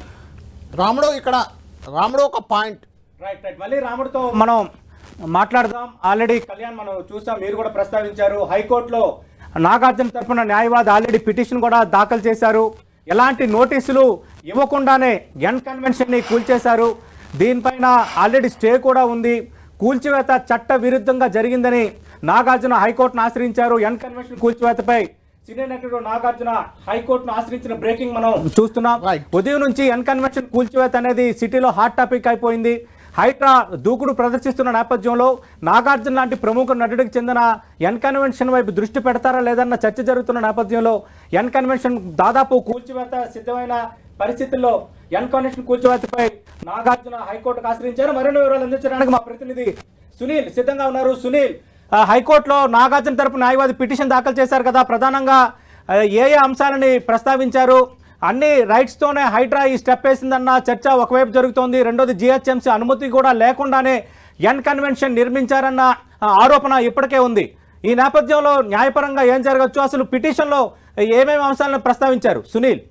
రాముడు ఒక పాయింట్. రైట్ మళ్ళీ రాముడితో మనం మాట్లాడదాం. ఆల్రెడీ కళ్యాణ్ మనం చూసాం, మీరు కూడా ప్రస్తావించారు. హైకోర్టులో నాగార్జున తరఫున న్యాయవాది ఆల్రెడీ పిటిషన్ కూడా దాఖలు చేశారు. ఎలాంటి నోటీసులు ఇవ్వకుండానే ఎన్ కన్వెన్షన్ని కూల్చేశారు. దీనిపైన ఆల్రెడీ స్టే కూడా ఉంది. కూల్చివేత చట్ట విరుద్ధంగా జరిగిందని నాగార్జున హైకోర్టును ఆశ్రయించారు. ఎన్ కన్వెన్షన్ కూల్చివేతపై సినీ నటుడు నాగార్జున హైకోర్టును ఆశ్రయించిన బ్రేకింగ్ మనం చూస్తున్నాం. ఉదయం నుంచి ఎన్ కన్వెన్షన్ కూల్చివేత అనేది సిటీలో హాట్ టాపిక్ అయిపోయింది. హైడ్రా దూకుడు ప్రదర్శిస్తున్న నేపథ్యంలో నాగార్జున లాంటి ప్రముఖ నటుడికి చెందిన ఎన్ కన్వెన్షన్ వైపు దృష్టి పెడతారా లేదన్న చర్చ జరుగుతున్న నేపథ్యంలో ఎన్ కన్వెన్షన్ దాదాపు కూల్చివేత సిద్ధమైన పరిస్థితుల్లో ఎన్ కన్వెన్షన్ కూల్చివేతపై నాగార్జున హైకోర్టుకు ఆశ్రయించారు. మరిన్ని వివరాలు అందించడానికి మా ప్రతినిధి సునీల్ సిద్ధంగా ఉన్నారు. సునీల్, హైకోర్టులో నాగార్జున తరపు న్యాయవాది పిటిషన్ దాఖలు చేశారు కదా, ప్రధానంగా ఏ అంశాలని ప్రస్తావించారు? అన్ని రైట్స్తోనే హైడ్రా ఈ స్టెప్ వేసిందన్న చర్చ ఒకవైపు జరుగుతోంది. రెండోది జిహెచ్ఎంసీ అనుమతి కూడా లేకుండానే ఎన్ కన్వెన్షన్ నిర్మించారన్న ఆరోపణ ఇప్పటికే ఉంది. ఈ నేపథ్యంలో న్యాయపరంగా ఏం జరగచ్చు? అసలు పిటిషన్లో ఏమేమి అంశాలను ప్రస్తావించారు సునీల్?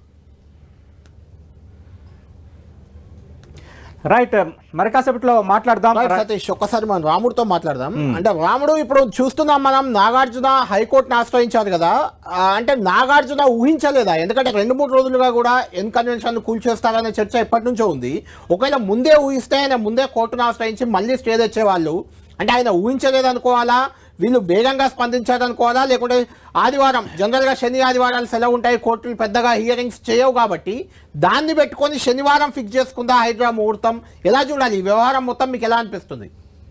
రైట్, మరి కాసేపట్లో మాట్లాడదాం. సతీష్, ఒక్కసారి మనం రాముడితో మాట్లాడదాం. అంటే రాముడు, ఇప్పుడు చూస్తున్నాం మనం, నాగార్జున హైకోర్టును ఆశ్రయించారు కదా, అంటే నాగార్జున ఊహించలేదా? ఎందుకంటే 2-3 రోజులుగా కూడా ఎన్ కన్వెన్షన్ కూల్చేస్తారనే చర్చ ఎప్పటి నుంచో ఉంది. ఒకవేళ ముందే ఊహిస్తే ఆయన ముందే కోర్టును ఆశ్రయించి మళ్ళీ స్టే తెచ్చేవాళ్ళు. అంటే ఆయన ఊహించలేదనుకోవాలా, వీళ్ళు వేగంగా స్పందించారనుకోవాలా, లేకుంటే ఆదివారం జనరల్గా శని ఆదివారాలు సెలవు ఉంటాయి, కోర్టులు పెద్దగా హియరింగ్స్ చేయవు కాబట్టి దాన్ని పెట్టుకొని శనివారం ఫిక్స్ చేసుకుందా హైడ్రా ముహూర్తం? ఎలా చూడాలి ఈ వ్యవహారం మొత్తం? మీకు ఎలా అనిపిస్తుంది?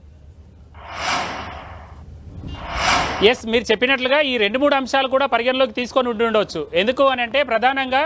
ఎస్, మీరు చెప్పినట్లుగా ఈ 2-3 అంశాలు కూడా పరిగణలోకి తీసుకొని ఉండవచ్చు. ఎందుకు అని అంటే ప్రధానంగా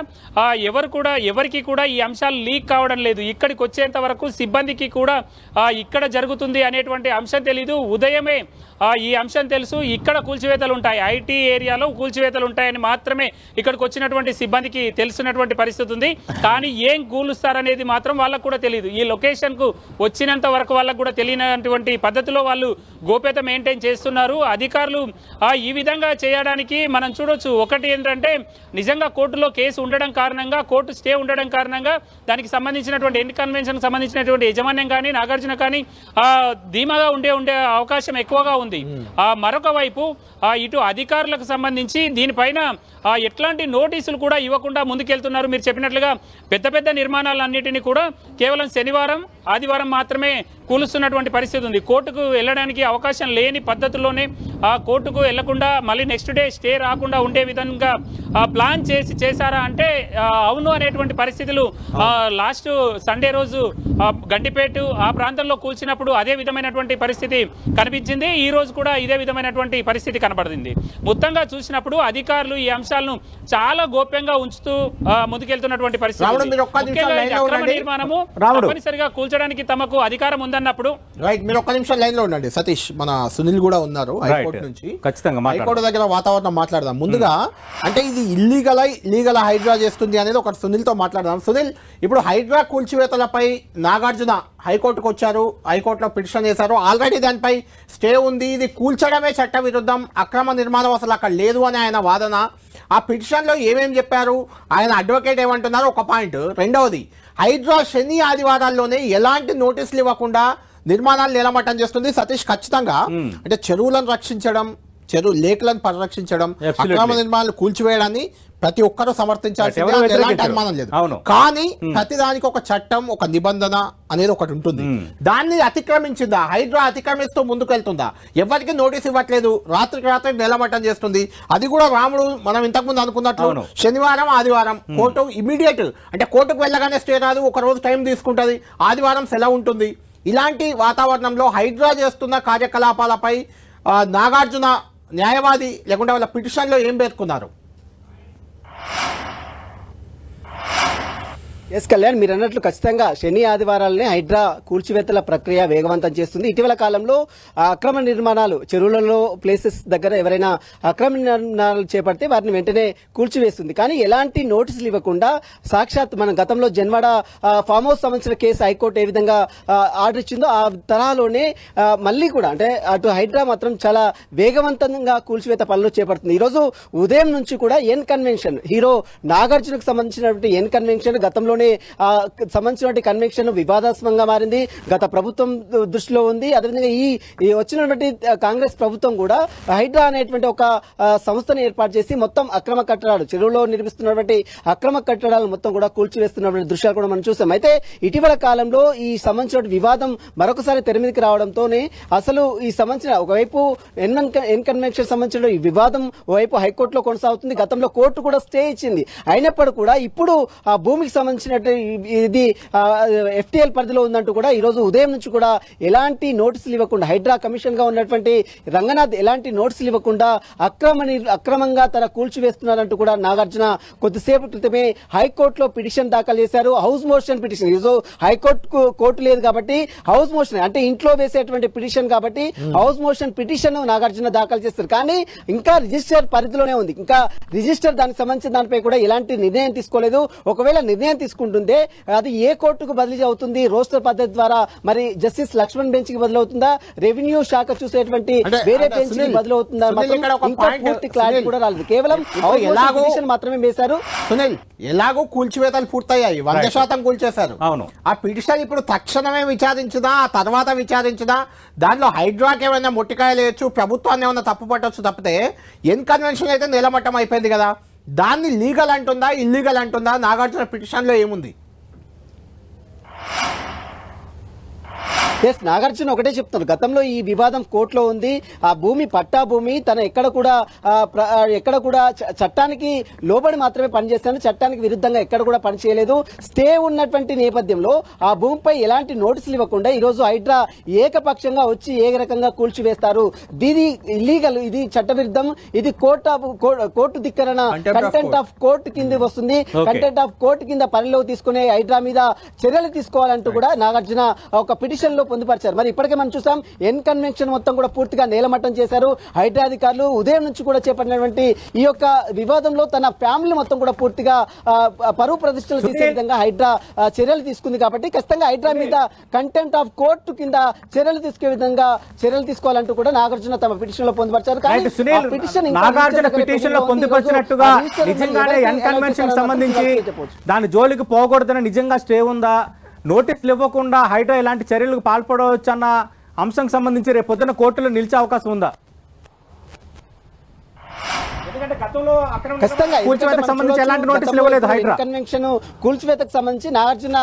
ఎవరికి కూడా ఈ అంశాలు లీక్ కావడం లేదు. ఇక్కడికి వచ్చేంత వరకు సిబ్బందికి కూడా ఇక్కడ జరుగుతుంది అనేటువంటి అంశం తెలీదు. ఉదయమే ఈ అంశం తెలుసు. ఇక్కడ కూల్చివేతలు ఉంటాయి, ఐటీ ఏరియాలో కూల్చివేతలు ఉంటాయని మాత్రమే ఇక్కడికి వచ్చినటువంటి సిబ్బందికి తెలిసినటువంటి పరిస్థితి ఉంది. కానీ ఏం కూలుస్తారనేది మాత్రం వాళ్ళకు కూడా తెలియదు. ఈ లొకేషన్కు వచ్చినంత వరకు వాళ్ళకు కూడా తెలియనటువంటి పద్ధతిలో వాళ్ళు గోప్యత మెయింటైన్ చేస్తున్నారు అధికారులు. ఈ విధంగా చేయడానికి మనం చూడొచ్చు. ఒకటి ఏంటంటే నిజంగా కోర్టులో కేసు ఉండడం కారణంగా, కోర్టు స్టే ఉండడం కారణంగా దానికి సంబంధించినటువంటి ఎన్ కన్వెన్షన్ సంబంధించినటువంటి యాజమాన్యం కానీ నాగార్జున కానీ ధీమాగా ఉండే అవకాశం ఎక్కువగా ఉంది. మరొక వైపు ఇటు అధికారులకు సంబంధించి దీనిపైన ఎట్లాంటి నోటీసులు కూడా ఇవ్వకుండా ముందుకెళ్తున్నారు. మీరు చెప్పినట్లుగా పెద్ద పెద్ద నిర్మాణాలన్నిటినీ కూడా కేవలం శనివారం ఆదివారం మాత్రమే కూలుస్తున్నటువంటి పరిస్థితి ఉంది. కోర్టుకు వెళ్ళడానికి అవకాశం లేని పద్ధతుల్లోనే కోర్టుకు వెళ్లకుండా మళ్ళీ నెక్స్ట్ డే స్టే రాకుండా ఉండే విధంగా ప్లాన్ చేశారా అంటే అవును అనేటువంటి పరిస్థితులు లాస్ట్ సండే రోజు గండిపేట ఆ ప్రాంతంలో కూల్చినప్పుడు అదే విధమైనటువంటి పరిస్థితి కనిపించింది. ఈ రోజు కూడా ఇదే విధమైనటువంటి పరిస్థితి కనబడింది. మొత్తంగా చూసినప్పుడు అధికారులు ఈ అంశాలను చాలా గోప్యంగా ఉంచుతూ ముందుకెళ్తున్నటువంటి పరిస్థితి. నిర్మాణము తప్పనిసరిగా కూల్చడానికి తమకు అధికారం ఉందన్నప్పుడు. రైట్, మీరు ఒక్క నిమిషం లైన్ లో ఉండండి. సతీష్, మన సునీల్ కూడా ఉన్నారు హైకోర్టు నుంచి. హైకోర్టు దగ్గర వాతావరణం మాట్లాడదాం. ముందుగా అంటే ఇది ఇల్లీగల్ హైడ్రా చేస్తుంది అనేది ఒకటి సునీల్తో మాట్లాడదాం. సునీల్, ఇప్పుడు హైడ్రా కూల్చివేతలపై నాగార్జున హైకోర్టుకు వచ్చారు, హైకోర్టులో పిటిషన్ చేశారు. ఆల్రెడీ దానిపై స్టే ఉంది. ఇది కూల్చడమే చట్ట విరుద్ధం, అక్రమ నిర్మాణం అసలు అక్కడ లేదు అని ఆయన వాదన. ఆ పిటిషన్లో ఏమేమి చెప్పారు, ఆయన అడ్వకేట్ ఏమంటున్నారు ఒక పాయింట్. రెండవది, హైడ్రా శని ఆదివారాల్లోనే ఎలాంటి నోటీసులు ఇవ్వకుండా నిర్మాణాలు నిలమట్టం చేస్తుంది. సతీష్, ఖచ్చితంగా అంటే చెరువులను రక్షించడం, లేకులను పరిరక్షించడం, అక్రమ నిర్మాణాలు కూల్చివేయడాన్ని ప్రతి ఒక్కరూ సమర్థించాల్సిందే, ఎలాంటి అనుమానం లేదు. కానీ ప్రతిదానికి ఒక చట్టం, ఒక నిబంధన అనేది ఒకటి ఉంటుంది. దాన్ని అతిక్రమించిందా హైడ్రా? అతిక్రమిస్తూ ముందుకెళ్తుందా? ఎవరికి నోటీస్ ఇవ్వట్లేదు, రాత్రికి రాత్రి నిలమట్టం చేస్తుంది. అది కూడా రాముడు మనం ఇంతకుముందు అనుకున్నట్లు శనివారం ఆదివారం కోర్టు ఇమీడియట్, అంటే కోర్టుకు వెళ్ళగానే స్టే రాదు, ఒక రోజు టైం తీసుకుంటుంది, ఆదివారం సెలవు ఉంటుంది. ఇలాంటి వాతావరణంలో హైడ్రా చేస్తున్న కార్యకలాపాలపై నాగార్జున న్యాయవాది లేకుంటే వాళ్ళ పిటిషన్లో ఏం పేర్కొన్నారు? ఎస్ కళ్యాణ్, మీరు అన్నట్లు ఖచ్చితంగా శని ఆదివారాలనే హైడ్రా కూల్చివేతల ప్రక్రియ వేగవంతం చేస్తుంది. ఇటీవల కాలంలో అక్రమ నిర్మాణాలు చెరువులలో ప్లేసెస్ దగ్గర ఎవరైనా అక్రమ నిర్మాణాలు చేపడితే వారిని వెంటనే కూల్చివేస్తుంది. కానీ ఎలాంటి నోటీసులు ఇవ్వకుండా సాక్షాత్ మన గతంలో జన్వాడ ఫామ్ హౌస్ సంబంధించిన కేసు హైకోర్టు ఏ విధంగా ఆర్డర్ ఇచ్చిందో ఆ తరహాలోనే మళ్ళీ కూడా అంటే అటు హైడ్రా మాత్రం చాలా వేగవంతంగా కూల్చివేత పనులు చేపడుతుంది. ఈ రోజు ఉదయం నుంచి కూడా ఎన్ కన్వెన్షన్ హీరో నాగార్జునకు సంబంధించినటువంటి ఎన్ కన్వెన్షన్ గతంలో సంబంధించినటువంటి కన్వెన్షన్ వివాదాస్పదంగా మారింది. గత ప్రభుత్వం దృష్టిలో ఉంది. అదేవిధంగా ఈ వచ్చినటువంటి కాంగ్రెస్ ప్రభుత్వం కూడా హైడ్రా అనేటువంటి ఒక సంస్థను ఏర్పాటు చేసి మొత్తం అక్రమ కట్టడాలు చెరువులో నిర్మిస్తున్నటువంటి అక్రమ కట్టడాలు మొత్తం కూడా కూల్చివేస్తున్నటువంటి దృశ్యాలు కూడా మనం చూసాం. అయితే ఇటీవల కాలంలో ఈ సంబంధించిన వివాదం మరొకసారి తెర మీదకి రావడంతోనే అసలు ఈ సంబంధించిన ఒకవైపు ఎన్ కన్వెన్షన్ సంబంధించిన ఈ వివాదం ఓవైపు హైకోర్టులో కొనసాగుతుంది. గతంలో కోర్టు కూడా స్టే ఇచ్చింది. అయినప్పుడు కూడా ఇప్పుడు ఆ భూమికి సంబంధించిన ఇది ఎఫ్టీఎల్ పరిధిలో ఉందంటూ కూడా ఈ రోజు ఉదయం నుంచి కూడా ఎలాంటి నోటీసులు ఇవ్వకుండా హైడ్రా కమిషన్ గా ఉన్నటువంటి రంగనాథ్ ఎలాంటి నోటీసులు ఇవ్వకుండా అక్రమంగా తన కూల్చివేస్తున్నారంటూ కూడా నాగార్జున కొద్దిసేపు క్రితమే హైకోర్టులో పిటిషన్ దాఖలు చేశారు. House motion petition. ఈరోజు కోర్టు లేదు కాబట్టి హౌస్ మోషన్ అంటే ఇంట్లో వేసేటువంటి పిటిషన్ కాబట్టి హౌస్ మోషన్ పిటిషన్ నాగార్జున దాఖలు చేస్తారు. కానీ ఇంకా రిజిస్టర్ పరిధిలోనే ఉంది. ఇంకా రిజిస్టర్ దానికి సంబంధించిన దానిపై కూడా ఎలాంటి నిర్ణయం తీసుకోలేదు. ఒకవేళ నిర్ణయం తీసుకుంటుందే అది ఏ కోర్టుకు బదిలీ అవుతుంది? రోస్టర్ పద్ధతి ద్వారా మరి జస్టిస్ లక్ష్మణ్ బెంచ్ కి బదులవుతుందా? రెవెన్యూ శాఖ చూసేటువంటి వేరే బెంచ్ కి బదులవుతుందా? పూర్తి క్లారిటీ కూడా రాలేదు. కేవలం మాత్రమే వేశారు. సునీల్, ఎలాగో కూల్చివేతలు పూర్తయ్యాయి, 100% కూల్చేశారు. అవును. ఆ పిటిషన్ ఇప్పుడు తక్షణమే విచారించదా, ఆ తర్వాత విచారించదా? దానిలో హైడ్రాకి ఏమైనా మొట్టికాయలు వేయచ్చు, ప్రభుత్వాన్ని ఏమైనా తప్పు పట్టవచ్చు తప్పితే ఎన్ కన్వెన్షన్ అయితే నిలమట్టం అయిపోయింది కదా. దాన్ని లీగల్ అంటుందా, ఇల్లీగల్ అంటుందా? నాగార్జున పిటిషన్లో ఏముంది? ఎస్, నాగార్జున ఒకటే చెప్తున్నారు. గతంలో ఈ వివాదం కోర్టులో ఉంది. ఆ భూమి పట్టా భూమి తన ఎక్కడ కూడా చట్టానికి లోబడి మాత్రమే పనిచేస్తాను, చట్టానికి విరుద్ధంగా ఎక్కడ కూడా పనిచేయలేదు. స్టే ఉన్నటువంటి నేపథ్యంలో ఆ భూమిపై ఎలాంటి నోటీసులు ఇవ్వకుండా ఈ రోజు హైడ్రా ఏకపక్షంగా వచ్చి ఏ రకంగా కూల్చివేస్తారు? ఇది ఇల్లీగల్, ఇది చట్టవిరుద్ధం, ఇది కోర్టు ధిక్కరణ, కంటెంట్ ఆఫ్ కోర్టు కింద వస్తుంది. కంటెంట్ ఆఫ్ కోర్టు కింద పరిలోకి తీసుకునే హైడ్రా మీద చర్యలు తీసుకోవాలంటూ కూడా నాగార్జున ఒక పిటిషన్ లో పొందుపరిచారు. మరి ఇప్పటికే మనం చూసాం ఎన్ కన్వెన్షన్ మొత్తం కూడా పూర్తిగా నేలమట్టం చేశారు. హైడ్రా అధికారులు ఉదయం నుంచి కూడా చేపట్టినటువంటి ఈ యొక్క వివాదంలో తన ఫ్యామిలీ మొత్తం కూడా పూర్తిగా పరువు ప్రతిష్టలు చేసే విధంగా హైడ్రా చర్యలు తీసుకుంది. కాబట్టి ఖచ్చితంగా హైడ్రా మీద కంటెంట్ ఆఫ్ కోర్టు కింద చర్యలు తీసుకునే విధంగా చర్యలు తీసుకోవాలంటూ కూడా నాగార్జున తమ పిటిషన్ లో పొందుపరిచారు. నాగార్జున పిటిషన్ లో పొందుపరిచినట్టుగా నిజంగానే ఎన్ కన్వెన్షన్ సంబంధించి దాని జోలికి పోకూడదని నిజంగా స్టే ఉందా? నోటీసులు ఇవ్వకుండా హైడ్రా ఇలాంటి చర్యలకు పాల్పడవచ్చు అన్న అంశంకి సంబంధించి రేపు పొద్దున కోర్టులో నిలిచే అవకాశం ఉందా? ఎందుకంటే గతంలో కూల్చివేతకు సంబంధించి ఎలాంటి నోటీసులు ఇవ్వలేదు హైడ్రా. కన్వెన్షన్ కూల్చివేతకు సంబంధించి నాగార్జున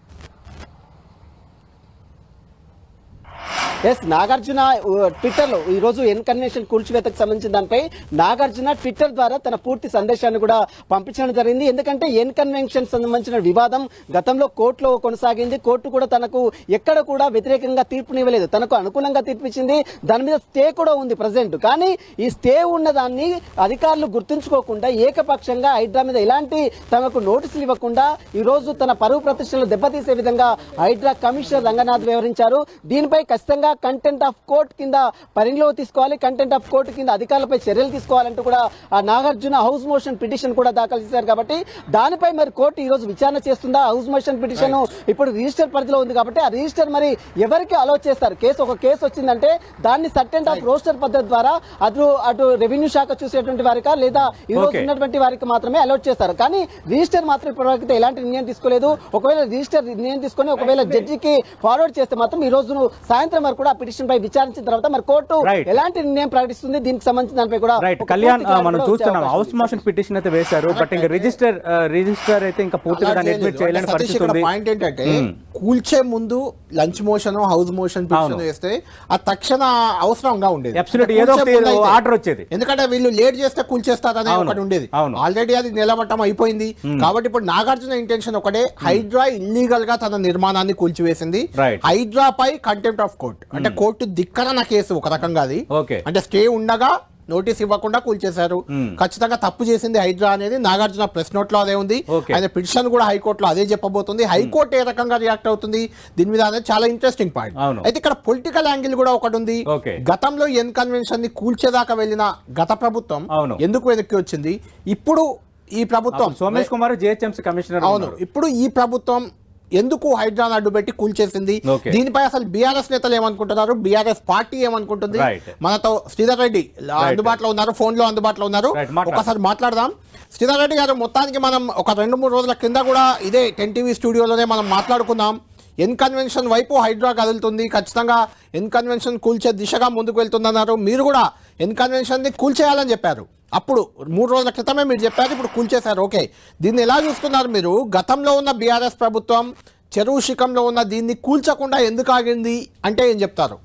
నాగార్జున ట్విట్టర్ లో ఈ రోజు ఎన్ కన్వెన్షన్ కూల్చివేతకు సంబంధించిన దానిపై నాగార్జున ట్విట్టర్ ద్వారా తన పూర్తి సందేశాన్ని కూడా పంపించడం జరిగింది. ఎందుకంటే ఎన్ కన్వెన్షన్ సంబంధించిన వివాదం గతంలో కోర్టులో కొనసాగింది. కోర్టు కూడా తనకు ఎక్కడ కూడా వ్యతిరేకంగా తీర్పునివ్వలేదు, తనకు అనుకూలంగా తీర్పిచ్చింది. దాని మీద స్టే కూడా ఉంది ప్రజెంట్. కానీ ఈ స్టే ఉన్న దాన్ని అధికారులు గుర్తుంచుకోకుండా ఏకపక్షంగా హైడ్రా మీద ఎలాంటి తమకు నోటీసులు ఇవ్వకుండా ఈ రోజు తన పరువు ప్రతిష్టలు దెబ్బతీసే విధంగా హైడ్రా కమిషనర్ రంగనాథ్ వ్యవహరించారు. దీనిపై ఖచ్చితంగా కంటెంట్ ఆఫ్ కోర్టు కింద పరిగణలో తీసుకోవాలి, కంటెంట్ ఆఫ్ కోర్టు కింద అధికారులపై చర్యలు తీసుకోవాలంటూ కూడా ఆ నాగార్జున హౌస్ మోషన్ పిటిషన్ కూడా దాఖలు చేశారు. కాబట్టి దానిపై మరి కోర్టు ఈ రోజు విచారణ చేస్తుందా? హౌస్ మోషన్ పిటిషన్ ఇప్పుడు రిజిస్టర్ పరిధిలో ఉంది కాబట్టి ఆ రిజిస్టర్ మరి ఎవరికి అలౌట్ చేస్తారు? ఒక కేసు వచ్చిందంటే దాన్ని సర్టెంట్ ఆఫ్ రోస్టర్ పద్ధతి ద్వారా అటు రెవెన్యూ శాఖ చూసేటువంటి వారికా లేదా ఈ రోజు ఉన్నటువంటి వారికి మాత్రమే అలౌట్ చేస్తారు. కానీ రిజిస్టర్ మాత్రం ఇప్పటివరకు ఎలాంటి నిర్ణయం తీసుకోలేదు. ఒకవేళ రిజిస్టర్ నిర్ణయం తీసుకుని ఒకవేళ జడ్జికి ఫార్వర్డ్ చేస్తే మాత్రం ఈ రోజు సాయంత్రం వరకు కూడా పిటిషన్ పై విచారించిన తర్వాత మరి కోర్టు ఎలాంటి నిర్ణయం ప్రకటిస్తుంది దీనికి సంబంధించిన దానిపై కూడా కళ్యాణ్ మనం చూస్తున్నాం. హౌస్ మోషన్ పిటిషన్ అయితే వేశారు, బట్ ఇంకా రిజిస్టర్ అయితే ఇంకా పూర్తిగా అడ్మిట్ చేయలేని పరిస్థితి ఉంది. పాయింట్ ఏంటంటే కూల్చే ముందు lunch motion house motion petition వేస్తే ఆ తక్షణ అవసరంగా ఉండేది, ఆర్డర్ వచ్చేది. ఎందుకంటే వీళ్ళు లేట్ చేస్తే కూల్చేస్తారని ఒకటి ఉండేది. ఆల్రెడీ అది నిలబట్టం అయిపోయింది. కాబట్టి ఇప్పుడు నాగార్జున ఇంటెన్షన్ ఒకటే, హైడ్రా ఇల్లీగల్ గా తన నిర్మాణాన్ని కూల్చివేసింది. హైడ్రా పై కంటెంప్ట్ ఆఫ్ కోర్ట్ అంటే కోర్టు ధిక్కరణ కేసు ఒక రకంగా అది. అంటే స్టే ఉండగా నోటీస్ ఇవ్వకుండా కూల్చేశారు. ఖచ్చితంగా తప్పు చేసింది హైడ్రా అనేది నాగార్జున ప్రెస్ నోట్ లో అదే ఉంది. ఆయన పిటిషన్ కూడా హైకోర్టులో అదే చెప్పబోతుంది. హైకోర్టు ఏ రకంగా రియాక్ట్ అవుతుంది దీని మీద అనేది చాలా ఇంట్రెస్టింగ్ పాయింట్. అయితే ఇక్కడ పొలిటికల్ యాంగిల్ కూడా ఒకటి ఉంది. గతంలో ఎన్ కన్వెన్షన్ ని కూల్చేదాకా వెళ్ళిన గత ప్రభుత్వం ఎందుకు వెనక్కి వచ్చింది? ఇప్పుడు ఈ ప్రభుత్వం సోమేష్ కుమార్ జిహెచ్ఎంసీ కమిషనర్. అవును, ఇప్పుడు ఈ ప్రభుత్వం ఎందుకు హైడ్రాన్ అడ్డు పెట్టి కూల్చేసింది? దీనిపై అసలు బీఆర్ఎస్ నేతలు ఏమనుకుంటున్నారు, బీఆర్ఎస్ పార్టీ ఏమనుకుంటుంది? మనతో శ్రీధర్ రెడ్డి అందుబాటులో ఉన్నారు, ఫోన్ లో అందుబాటులో ఉన్నారు. ఒకసారి మాట్లాడదాం. శ్రీధర్ రెడ్డి గారు, మొత్తానికి మనం ఒక 2-3 రోజుల కింద కూడా ఇదే 10 TV స్టూడియోలోనే మనం మాట్లాడుకున్నాం. ఎన్ కన్వెన్షన్ వైపు హైడ్రా కదులుతుంది, ఖచ్చితంగా ఎన్ కన్వెన్షన్ కూల్చే దిశగా ముందుకు వెళ్తుందన్నారు. మీరు కూడా ఎన్ కన్వెన్షన్ ని కూల్చేయాలని చెప్పారు. అప్పుడు 3 రోజుల క్రితమే మీరు చెప్పారు, ఇప్పుడు కూల్చేశారు. ఓకే, దీన్ని ఎలా చూస్తున్నారు మీరు? గతంలో ఉన్న బీఆర్ఎస్ ప్రభుత్వం చెరువు శిఖంలో ఉన్న దీన్ని కూల్చకుండా ఎందుకు ఆగింది అంటే ఏం చెప్తారు?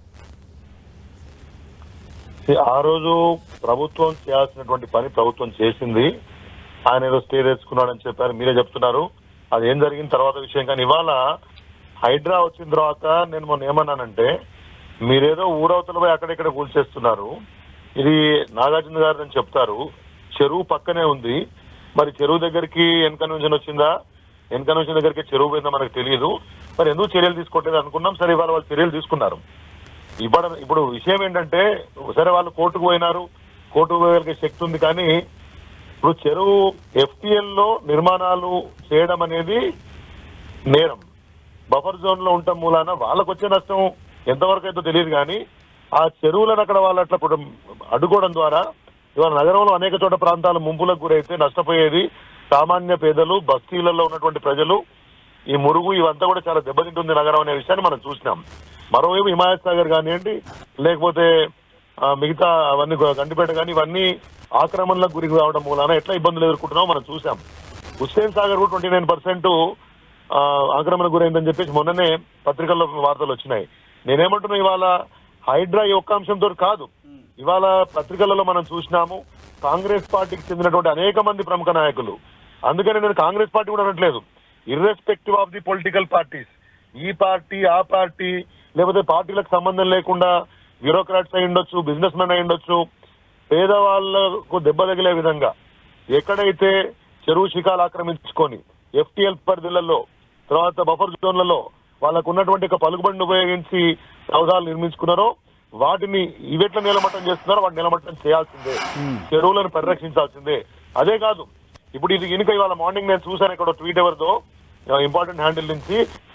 ఆ రోజు ప్రభుత్వం చేయాల్సినటువంటి పని ప్రభుత్వం చేసింది. ఆయన ఏదో స్టే తెచ్చుకున్నాడని చెప్పారు, మీరే చెప్తున్నారు. అది ఏం జరిగిన తర్వాత విషయం. కానీ ఇవాళ హైడ్రా వచ్చిన తర్వాత నేను మొన్న ఏమన్నానంటే, మీరేదో ఊరవతల పోయి అక్కడెక్కడ కూల్చేస్తున్నారు. ఇది నాగార్జున గారు అని చెప్తారు, చెరువు పక్కనే ఉంది. మరి చెరువు దగ్గరికి ఎన్ కన్వెన్షన్ వచ్చిందా, ఎన్ కన్వెన్షన్ దగ్గరికి చెరువు పోయిందా మనకు తెలియదు. మరి ఎందుకు చర్యలు తీసుకోవట్లేదు అనుకున్నాం. సరే, ఇవాళ వాళ్ళు చర్యలు తీసుకున్నారు. ఇప్పుడు విషయం ఏంటంటే, సరే వాళ్ళు కోర్టుకు పోయినారు, కోర్టుకు పోయే శక్తి ఉంది. కానీ ఇప్పుడు చెరువు FTL లో నిర్మాణాలు చేయడం అనేది నేరం. బఫర్ జోన్ లో ఉండటం మూలాన వాళ్ళకు వచ్చే నష్టం ఎంతవరకు అయితే తెలియదు. కానీ ఆ చెరువులను అక్కడ వాళ్ళు అట్లా అడ్డుకోవడం ద్వారా ఇవాళ నగరంలో అనేక చోట ప్రాంతాలు ముంపులకు గురైతే నష్టపోయేది సామాన్య పేదలు, బస్తీలలో ఉన్నటువంటి ప్రజలు. ఈ మురుగు ఇవంతా కూడా చాలా దెబ్బతింటుంది నగరం అనే విషయాన్ని మనం చూసినాం. మరోవైపు హిమాయత్ సాగర్ కానివ్వండి, లేకపోతే మిగతా అవన్నీ గండిపేట కానీ, ఇవన్నీ ఆక్రమణలకు గురి కావడం మూలాన ఎట్లా ఇబ్బందులు ఎదుర్కొంటున్నామో మనం చూసాం. హుస్సేన్ సాగర్ కూడా 29% ఆక్రమణకు గురైందని చెప్పేసి మొన్ననే పత్రికల్లో వార్తలు వచ్చినాయి. నేనేమంటున్నా, ఇవాళ హైడ్రా ఈ ఒక్క అంశంతో కాదు, ఇవాళ పత్రికలలో మనం చూసినాము కాంగ్రెస్ పార్టీకి చెందినటువంటి అనేక మంది ప్రముఖ నాయకులు. అందుకని నేను కాంగ్రెస్ పార్టీ కూడా అనట్లేదు, irrespective of the political parties, ఈ పార్టీ ఆ పార్టీ లేకపోతే పార్టీలకు సంబంధం లేకుండా బ్యూరోక్రాట్స్ అయి ఉండొచ్చు, బిజినెస్ మెన్ అయి ఉండొచ్చు, పేదవాళ్లకు దెబ్బ తగిలే విధంగా ఎక్కడైతే చెరువు శిఖాలు ఆక్రమించుకొని FTL పరిధిలలో, తర్వాత బఫర్ జోన్లలో వాళ్ళకు ఉన్నటువంటి ఒక పలుకుబడిని ఉపయోగించి సౌధాలు నిర్మించుకున్నారో వాటిని ఇవెట్లా నిలమట్టం చేస్తున్నారో వాటిని నిలమట్టం చేయాల్సిందే, చెరువులను పరిరక్షించాల్సిందే. అదే కాదు, ఇప్పుడు ఇది ఇనుక ఇవాళ మార్నింగ్ నేను చూశాను ఇక్కడ ట్వీట్ ఎవరితో ఇంపార్టెంట్ హ్యాండిల్ నుంచి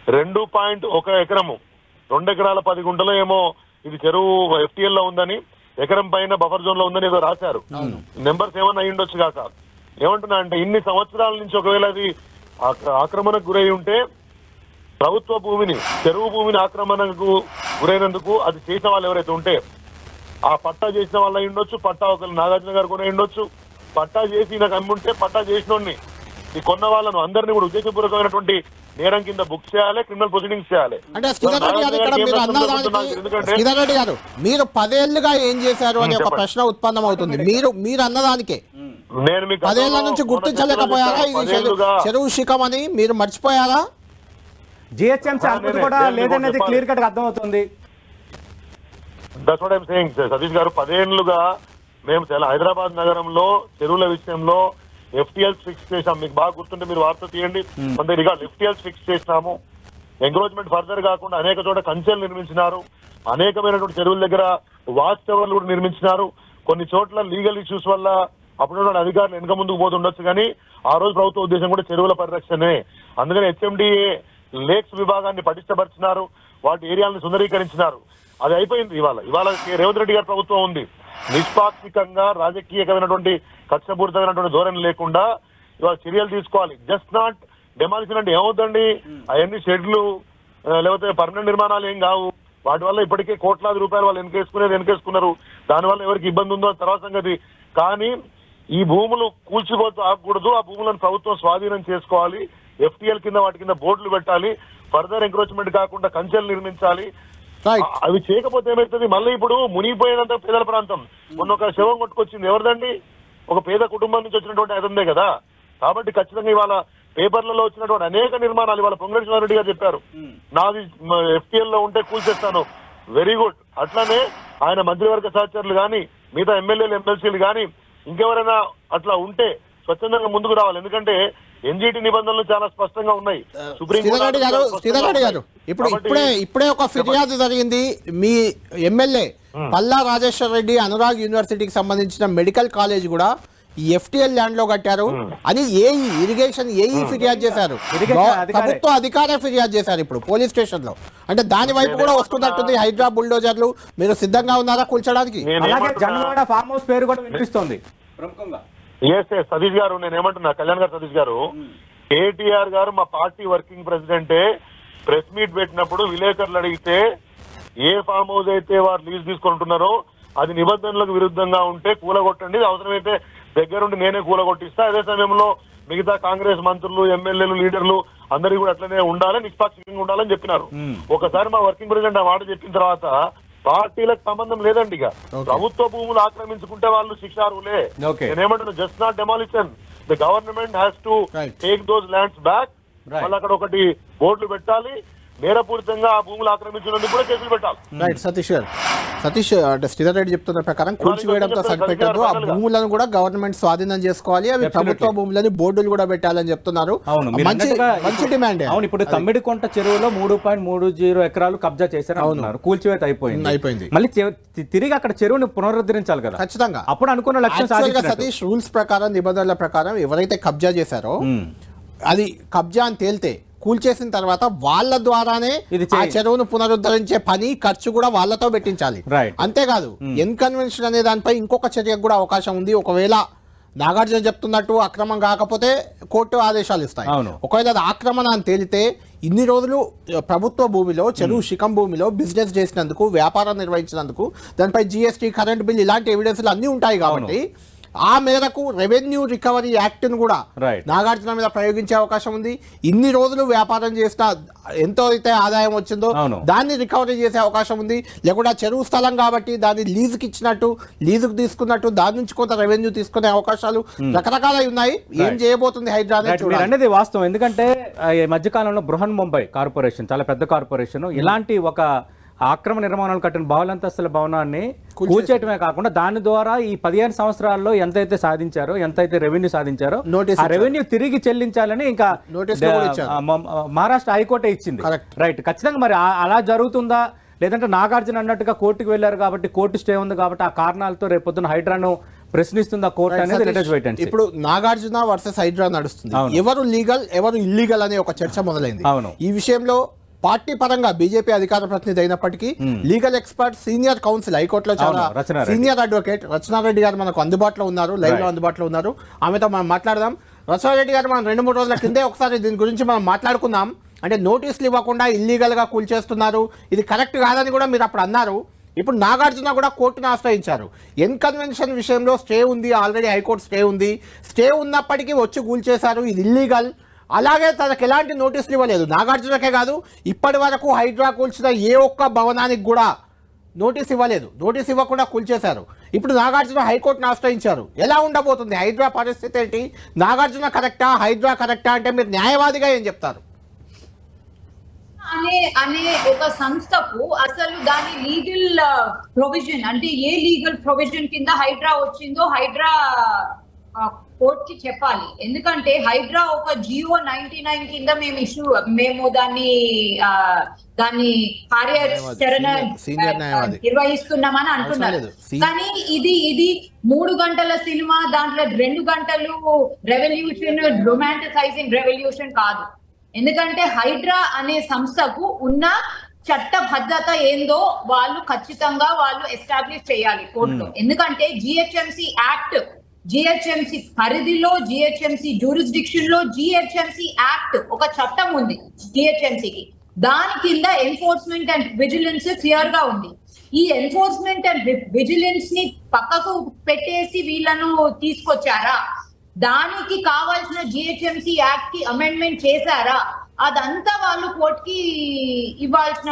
2.1 ఎకరము 2 ఎకరాల 10 గుంటలో ఏమో ఇది చెరువు FTL లో ఉందని, ఎకరం పైన బఫర్ జోన్ లో ఉందని ఏదో రాశారు. నెంబర్స్ ఏమన్నా అయి ఉండొచ్చు కాక. ఏమంటున్నా అంటే, ఇన్ని సంవత్సరాల నుంచి ఒకవేళ అది ఆక్రమణకు గురై ఉంటే ప్రభుత్వ భూమిని, చెరువు భూమిని ఆక్రమణకు గురైనందుకు అది చేసిన వాళ్ళు ఎవరైతే ఉంటే ఆ పట్టా చేసిన వాళ్ళు అయి ఉండొచ్చు, పట్టా ఒకరు నాగార్జున గారు కూడా ఉండొచ్చు. పట్టా చేసి నాకు అమ్ముంటే పట్టా చేసినోడిని, ఈ కొన్న వాళ్ళను అందరినీ కూడా ఉద్దేశపూర్వకమైనటువంటి నేరం కింద బుక్ చేయాలి, క్రిమినల్ ప్రొసీడింగ్స్ చేయాలి. అంటే శ్రీధర్ రెడ్డి గారు, మీరు 10 ఏళ్లుగా ఏం చేశారు అనే ఒక ప్రశ్న ఉత్పన్నం అవుతుంది. మీరు అన్నదానికే నేను మీకు 10 ఏళ్ల నుంచి గుర్తించలేకపోయారా ఇది చెరువు శిఖం అని? మీరు మర్చిపోయారా? జిహెచ్ఎంసీ అనుమతి కూడా లేదనేది క్లియర్ కట్ గా అర్థమవుతుంది. That's what I'm saying Satish garu. 10 ఏళ్లుగా మేము హైదరాబాద్ నగరంలో చెరువుల విషయంలో FTLs ఫిక్స్ చేశాం. మీకు బాగా గుర్తుంటే మీరు వార్త తీయండి, మన దగ్గర FTLs ఫిక్స్ చేసినాము. ఎంక్రోచ్మెంట్ ఫర్దర్ కాకుండా అనేక చోట కంచెలు నిర్మించినారు, అనేకమైనటువంటి చెరువుల దగ్గర వాచ్ టవర్లు కూడా నిర్మించినారు. కొన్ని చోట్ల లీగల్ ఇష్యూస్ వల్ల అప్పుడు అధికారులు వెనక ముందుకు పోతుండొచ్చు, కానీ ఆ రోజు ప్రభుత్వ ఉద్దేశం కూడా చెరువుల పరిరక్షణే. అందుకని HMDA లేక్స్ విభాగాన్ని పటిష్టపరిచినారు, వాటి ఏరియాలను సుందరీకరించినారు. అది అయిపోయింది. ఇవాళ రేవంత్ రెడ్డి గారి ప్రభుత్వం ఉంది. నిష్పాక్షికంగా రాజకీయకమైనటువంటి కక్షపూరితమైనటువంటి ధోరణి లేకుండా ఇవాళ చర్యలు తీసుకోవాలి. జస్ట్ నాట్ డెమాలిషన్ అంటే ఏమవుతుందండి, అవన్నీ షెడ్లు లేకపోతే పర్మనెంట్ నిర్మాణాలు ఏం కావు. వాటి వల్ల ఇప్పటికే కోట్లాది రూపాయలు వాళ్ళు వెనకేసుకున్నారు. దానివల్ల ఎవరికి ఇబ్బంది ఉందో తర్వాత సంగతి. కానీ ఈ భూములు కూల్చిపోతూ ఆగకూడదు, ఆ భూములను ప్రభుత్వం స్వాధీనం చేసుకోవాలి. FTL కింద వాటి కింద బోర్డులు పెట్టాలి, ఫర్దర్ ఎంక్రోచ్మెంట్ కాకుండా కంచెలు నిర్మించాలి. అవి చేయకపోతే ఏమవుతుంది, మళ్ళీ ఇప్పుడు మునిగిపోయినంత పేదల ప్రాంతం. మొన్న ఒక శవం కొట్టుకొచ్చింది, ఎవరిదండి? ఒక పేద కుటుంబం నుంచి వచ్చినటువంటి అదందే కదా. కాబట్టి ఖచ్చితంగా ఇవాళ పేపర్లలో వచ్చినటువంటి అనేక నిర్మాణాలు ఇవాళ పొంగులేటి శ్రీనివాస్ గారు చెప్పారు, నాది FTL లో ఉంటే కూల్చేస్తాను. Very good. అట్లానే ఆయన మంత్రివర్గ సహచరులు కానీ మిగతా ఎమ్మెల్యేలు ఎమ్మెల్సీలు కానీ ఇంకెవరైనా అట్లా ఉంటే స్వచ్ఛందంగా ముందుకు రావాలి. ఎందుకంటే ఎన్జిటి నిబంధనలు చాలా స్పష్టంగా ఉన్నాయి. శ్రీధర్ గారు ఇప్పుడే ఒక ఫిర్యాదు జరిగింది. మీ ఎమ్మెల్యే పల్లా రాజేశ్వర రెడ్డి అనురాగ్ యూనివర్సిటీకి సంబంధించిన మెడికల్ కాలేజ్ కూడా FTL ల్యాండ్ లో కట్టారు అని ఇరిగేషన్ ఫిర్యాదు చేశారు. ప్రభుత్వ అధికారే ఫిర్యాదు చేశారు ఇప్పుడు పోలీస్ స్టేషన్ లో. అంటే దాని వైపు కూడా వస్తున్నట్టుంది హైడ్రా బుల్డోజర్లు. మీరు సిద్ధంగా ఉన్నారా కూల్చడానికి? ఫార్మ్ హౌస్ పేరు కూడా వినిపిస్తోంది ప్రముఖంగా. సతీష్ గారు, నేను ఏమంటున్నా, కళ్యాణ్ గారు, సతీష్ గారు, KTR గారు మా పార్టీ వర్కింగ్ ప్రెసిడెంటే ప్రెస్ మీట్ పెట్టినప్పుడు విలేకరులు అడిగితే ఏ ఫామ్ హౌస్ అయితే వారు లీజ్ తీసుకుంటున్నారో అది నిబంధనలకు విరుద్ధంగా ఉంటే కూలగొట్టండి, అవసరమైతే దగ్గరుండి నేనే కూలగొట్టిస్తా. అదే సమయంలో మిగతా కాంగ్రెస్ మంత్రులు, ఎమ్మెల్యేలు, లీడర్లు అందరికీ కూడా అట్లనే ఉండాలి, నిష్పాక్షికంగా ఉండాలని చెప్పినారు. ఒకసారి మా వర్కింగ్ ప్రెసిడెంట్ ఆ మాట చెప్పిన తర్వాత పార్టీలకు సంబంధం లేదండి. ఇక ప్రభుత్వ భూములు ఆక్రమించుకుంటే వాళ్ళు శిక్షార్హులే. నేనేమంటున్నా, just not demolition, the government has to take those lands back. వాళ్ళు అక్కడ ఒకటి బోర్డులు పెట్టాలి, నేరపూరితంగా ఆ భూములు ఆక్రమించినందుకు కూడా కేసులు పెట్టాలి. రైట్ సతీష్ అంటే శ్రీధర్ రెడ్డి చెప్తున్న ప్రకారం కూల్చివేయడంతో సరిపెట్టదు, ఆ భూములను కూడా గవర్నమెంట్ స్వాధీనం చేసుకోవాలి, అవి ప్రభుత్వ భూములని బోర్డులు కూడా పెట్టాలని చెప్తున్నారు. మంచి డిమాండ్. అవును, ఇప్పుడు తమ్మిడికొంట చెరువులో 3.30 ఎకరాలు కబ్జా చేశారు అంటున్నారు. కూల్చివేత అయిపోయింది. మళ్ళీ తిరిగి అక్కడ చెరువుని పునరుద్ధరించాలి కదా. ఖచ్చితంగా. అప్పుడు అనుకున్న లక్ష్యం సతీష్ రూల్స్ ప్రకారం, నిబంధనల ప్రకారం ఎవరైతే కబ్జా చేశారో అది కబ్జా అని తేలితే కూల్చేసిన తర్వాత వాళ్ళ ద్వారానే ఆ చెరువును పునరుద్ధరించే పని, ఖర్చు కూడా వాళ్ళతో పెట్టించాలి. అంతేకాదు ఎన్కన్వెన్షన్ అనే దానిపై ఇంకొక చర్యకు కూడా అవకాశం ఉంది. ఒకవేళ నాగార్జున చెప్తున్నట్టు అక్రమం కాకపోతే కోర్టు ఆదేశాలు ఇస్తాయి. ఒకవేళ అది ఆక్రమణ అని తేలితే ఇన్ని రోజులు ప్రభుత్వ భూమిలో, చెరువు శిఖం భూమిలో బిజినెస్ చేసినందుకు, వ్యాపారం నిర్వహించినందుకు దానిపై GST, కరెంట్ బిల్ ఇలాంటి ఎవిడెన్స్లు అన్ని ఉంటాయి. కాబట్టి ఆ మేరకు రెవెన్యూ రికవరీ యాక్ట్ ను కూడా నాగార్జున మీద ప్రయోగించే అవకాశం ఉంది. ఇన్ని రోజులు వ్యాపారం చేసిన ఎంతో అయితే ఆదాయం వచ్చిందో దాన్ని రికవరీ చేసే అవకాశం ఉంది. లేకుండా చెరువు స్థలం కాబట్టి దాన్ని లీజుకి ఇచ్చినట్టు, లీజుకు తీసుకున్నట్టు దాని నుంచి కొంత రెవెన్యూ తీసుకునే అవకాశాలు రకరకాలు ఉన్నాయి. ఏం చేయబోతుంది హైడ్రా అనేది వాస్తవం. ఎందుకంటే ఈ మధ్యకాలంలో బృహన్ ముంబై కార్పొరేషన్, చాలా పెద్ద కార్పొరేషన్, ఇలాంటి ఒక ఆక్రమణ నిర్మాణాలు కట్టిన బహుళంతస్తుల భవనాన్ని కూల్చేయటమే కాకుండా దాని ద్వారా ఈ 15 సంవత్సరాల్లో ఎంతైతే సాధించారో, ఎంతైతే రెవెన్యూ సాధించారో ఆ రెవెన్యూ తిరిగి చెల్లించాలని ఇంకా మహారాష్ట్ర హైకోర్టే ఇచ్చింది. రైట్, ఖచ్చితంగా. మరి అలా జరుగుతుందా, లేదంటే నాగార్జున అన్నట్టుగా కోర్టుకు వెళ్లారు కాబట్టి కోర్టు స్టే ఉంది కాబట్టి ఆ కారణాలతో రేపొద్దున హైడ్రాను ప్రశ్నిస్తుందా కోర్టు అనేది ఇప్పుడు నాగార్జున వర్సెస్ హైడ్రా నడుస్తుంది. ఎవరు లీగల్, ఎవరు ఇల్లీగల్ అనే ఒక చర్చ మొదలైంది. ఈ విషయంలో పార్టీ పరంగా బీజేపీ అధికార ప్రతినిధి అయినప్పటికీ లీగల్ ఎక్స్పర్ట్, సీనియర్ కౌన్సిల్, హైకోర్టులో చాలా సీనియర్ అడ్వకేట్ రచనారెడ్డి గారు మనకు అందుబాటులో ఉన్నారు, లైవ్ లో అందుబాటులో ఉన్నారు. ఆమెతో మనం మాట్లాడదాం. రచనారెడ్డి గారు, మనం 2-3 రోజుల కిందే ఒకసారి దీని గురించి మనం మాట్లాడుకుందాం. అంటే నోటీసులు ఇవ్వకుండా ఇల్లీగల్ గా కూల్చేస్తున్నారు, ఇది కరెక్ట్ కాదని కూడా మీరు అప్పుడు అన్నారు. ఇప్పుడు నాగార్జున కూడా కోర్టును ఆశ్రయించారు. ఎన్కన్వెన్షన్ విషయంలో స్టే ఉంది, ఆల్రెడీ హైకోర్టు స్టే ఉంది. స్టే ఉన్నప్పటికీ వచ్చి కూల్చేశారు, ఇది ఇల్లీగల్. అలాగే తనకు ఎలాంటి నోటీసులు ఇవ్వలేదు. నాగార్జునకే కాదు, ఇప్పటి వరకు హైడ్రా కూల్చిన ఏ ఒక్క భవనానికి కూడా నోటీస్ ఇవ్వలేదు. నోటీస్ ఇవ్వకుండా కూల్చేశారు. ఇప్పుడు నాగార్జున హైకోర్టును ఆశ్రయించారు. ఎలా ఉండబోతుంది హైడ్రా పరిస్థితి ఏంటి? నాగార్జున కరెక్టా, హైడ్రా కరెక్టా? అంటే మీరు న్యాయవాదిగా ఏం చెప్తారు? అనే ఒక సంస్థకు అసలు దాని లీగల్ ప్రొవిజన్ అంటే ఏ లీగల్ ప్రొవిజన్ కింద హైడ్రా వచ్చిందో హైడ్రా కోర్ట్ కి చెప్పాలి. ఎందుకంటే హైడ్రా ఒక జియో 99 కింద మేము దాన్ని కార్యాచరణ నిర్వహిస్తున్నామని అంటున్నారు. కానీ ఇది 3 గంటల సినిమా, దాంట్లో 2 గంటలు రెవల్యూషన్, రొమాంటిసైజింగ్ రెవల్యూషన్ కాదు. ఎందుకంటే హైడ్రా అనే సంస్థకు ఉన్న చట్టబద్ధత ఏందో వాళ్ళు ఖచ్చితంగా ఎస్టాబ్లిష్ చేయాలి కోర్టులో. ఎందుకంటే జిహెచ్ఎంసి యాక్ట్, జిహెచ్ఎంసి పరిధిలో, జిహెచ్ఎంసి జ్యూరిస్డిక్షన్ లో జిహెచ్ఎంసి యాక్ట్ ఒక చట్టం ఉంది జిహెచ్ఎంసికి. దాని కింద ఎన్ఫోర్స్మెంట్ అండ్ విజిలెన్స్ క్లియర్ గా ఉంది. ఈ ఎన్ఫోర్స్మెంట్ అండ్ విజిలెన్స్ ని పక్కకు పెట్టేసి వీళ్ళను తీసుకొచ్చారా? దానికి కావాల్సిన జిహెచ్ఎంసి యాక్ట్ కి అమెండ్మెంట్ చేశారా? అదంతా వాళ్ళు కోర్టుకి ఇవ్వాల్సిన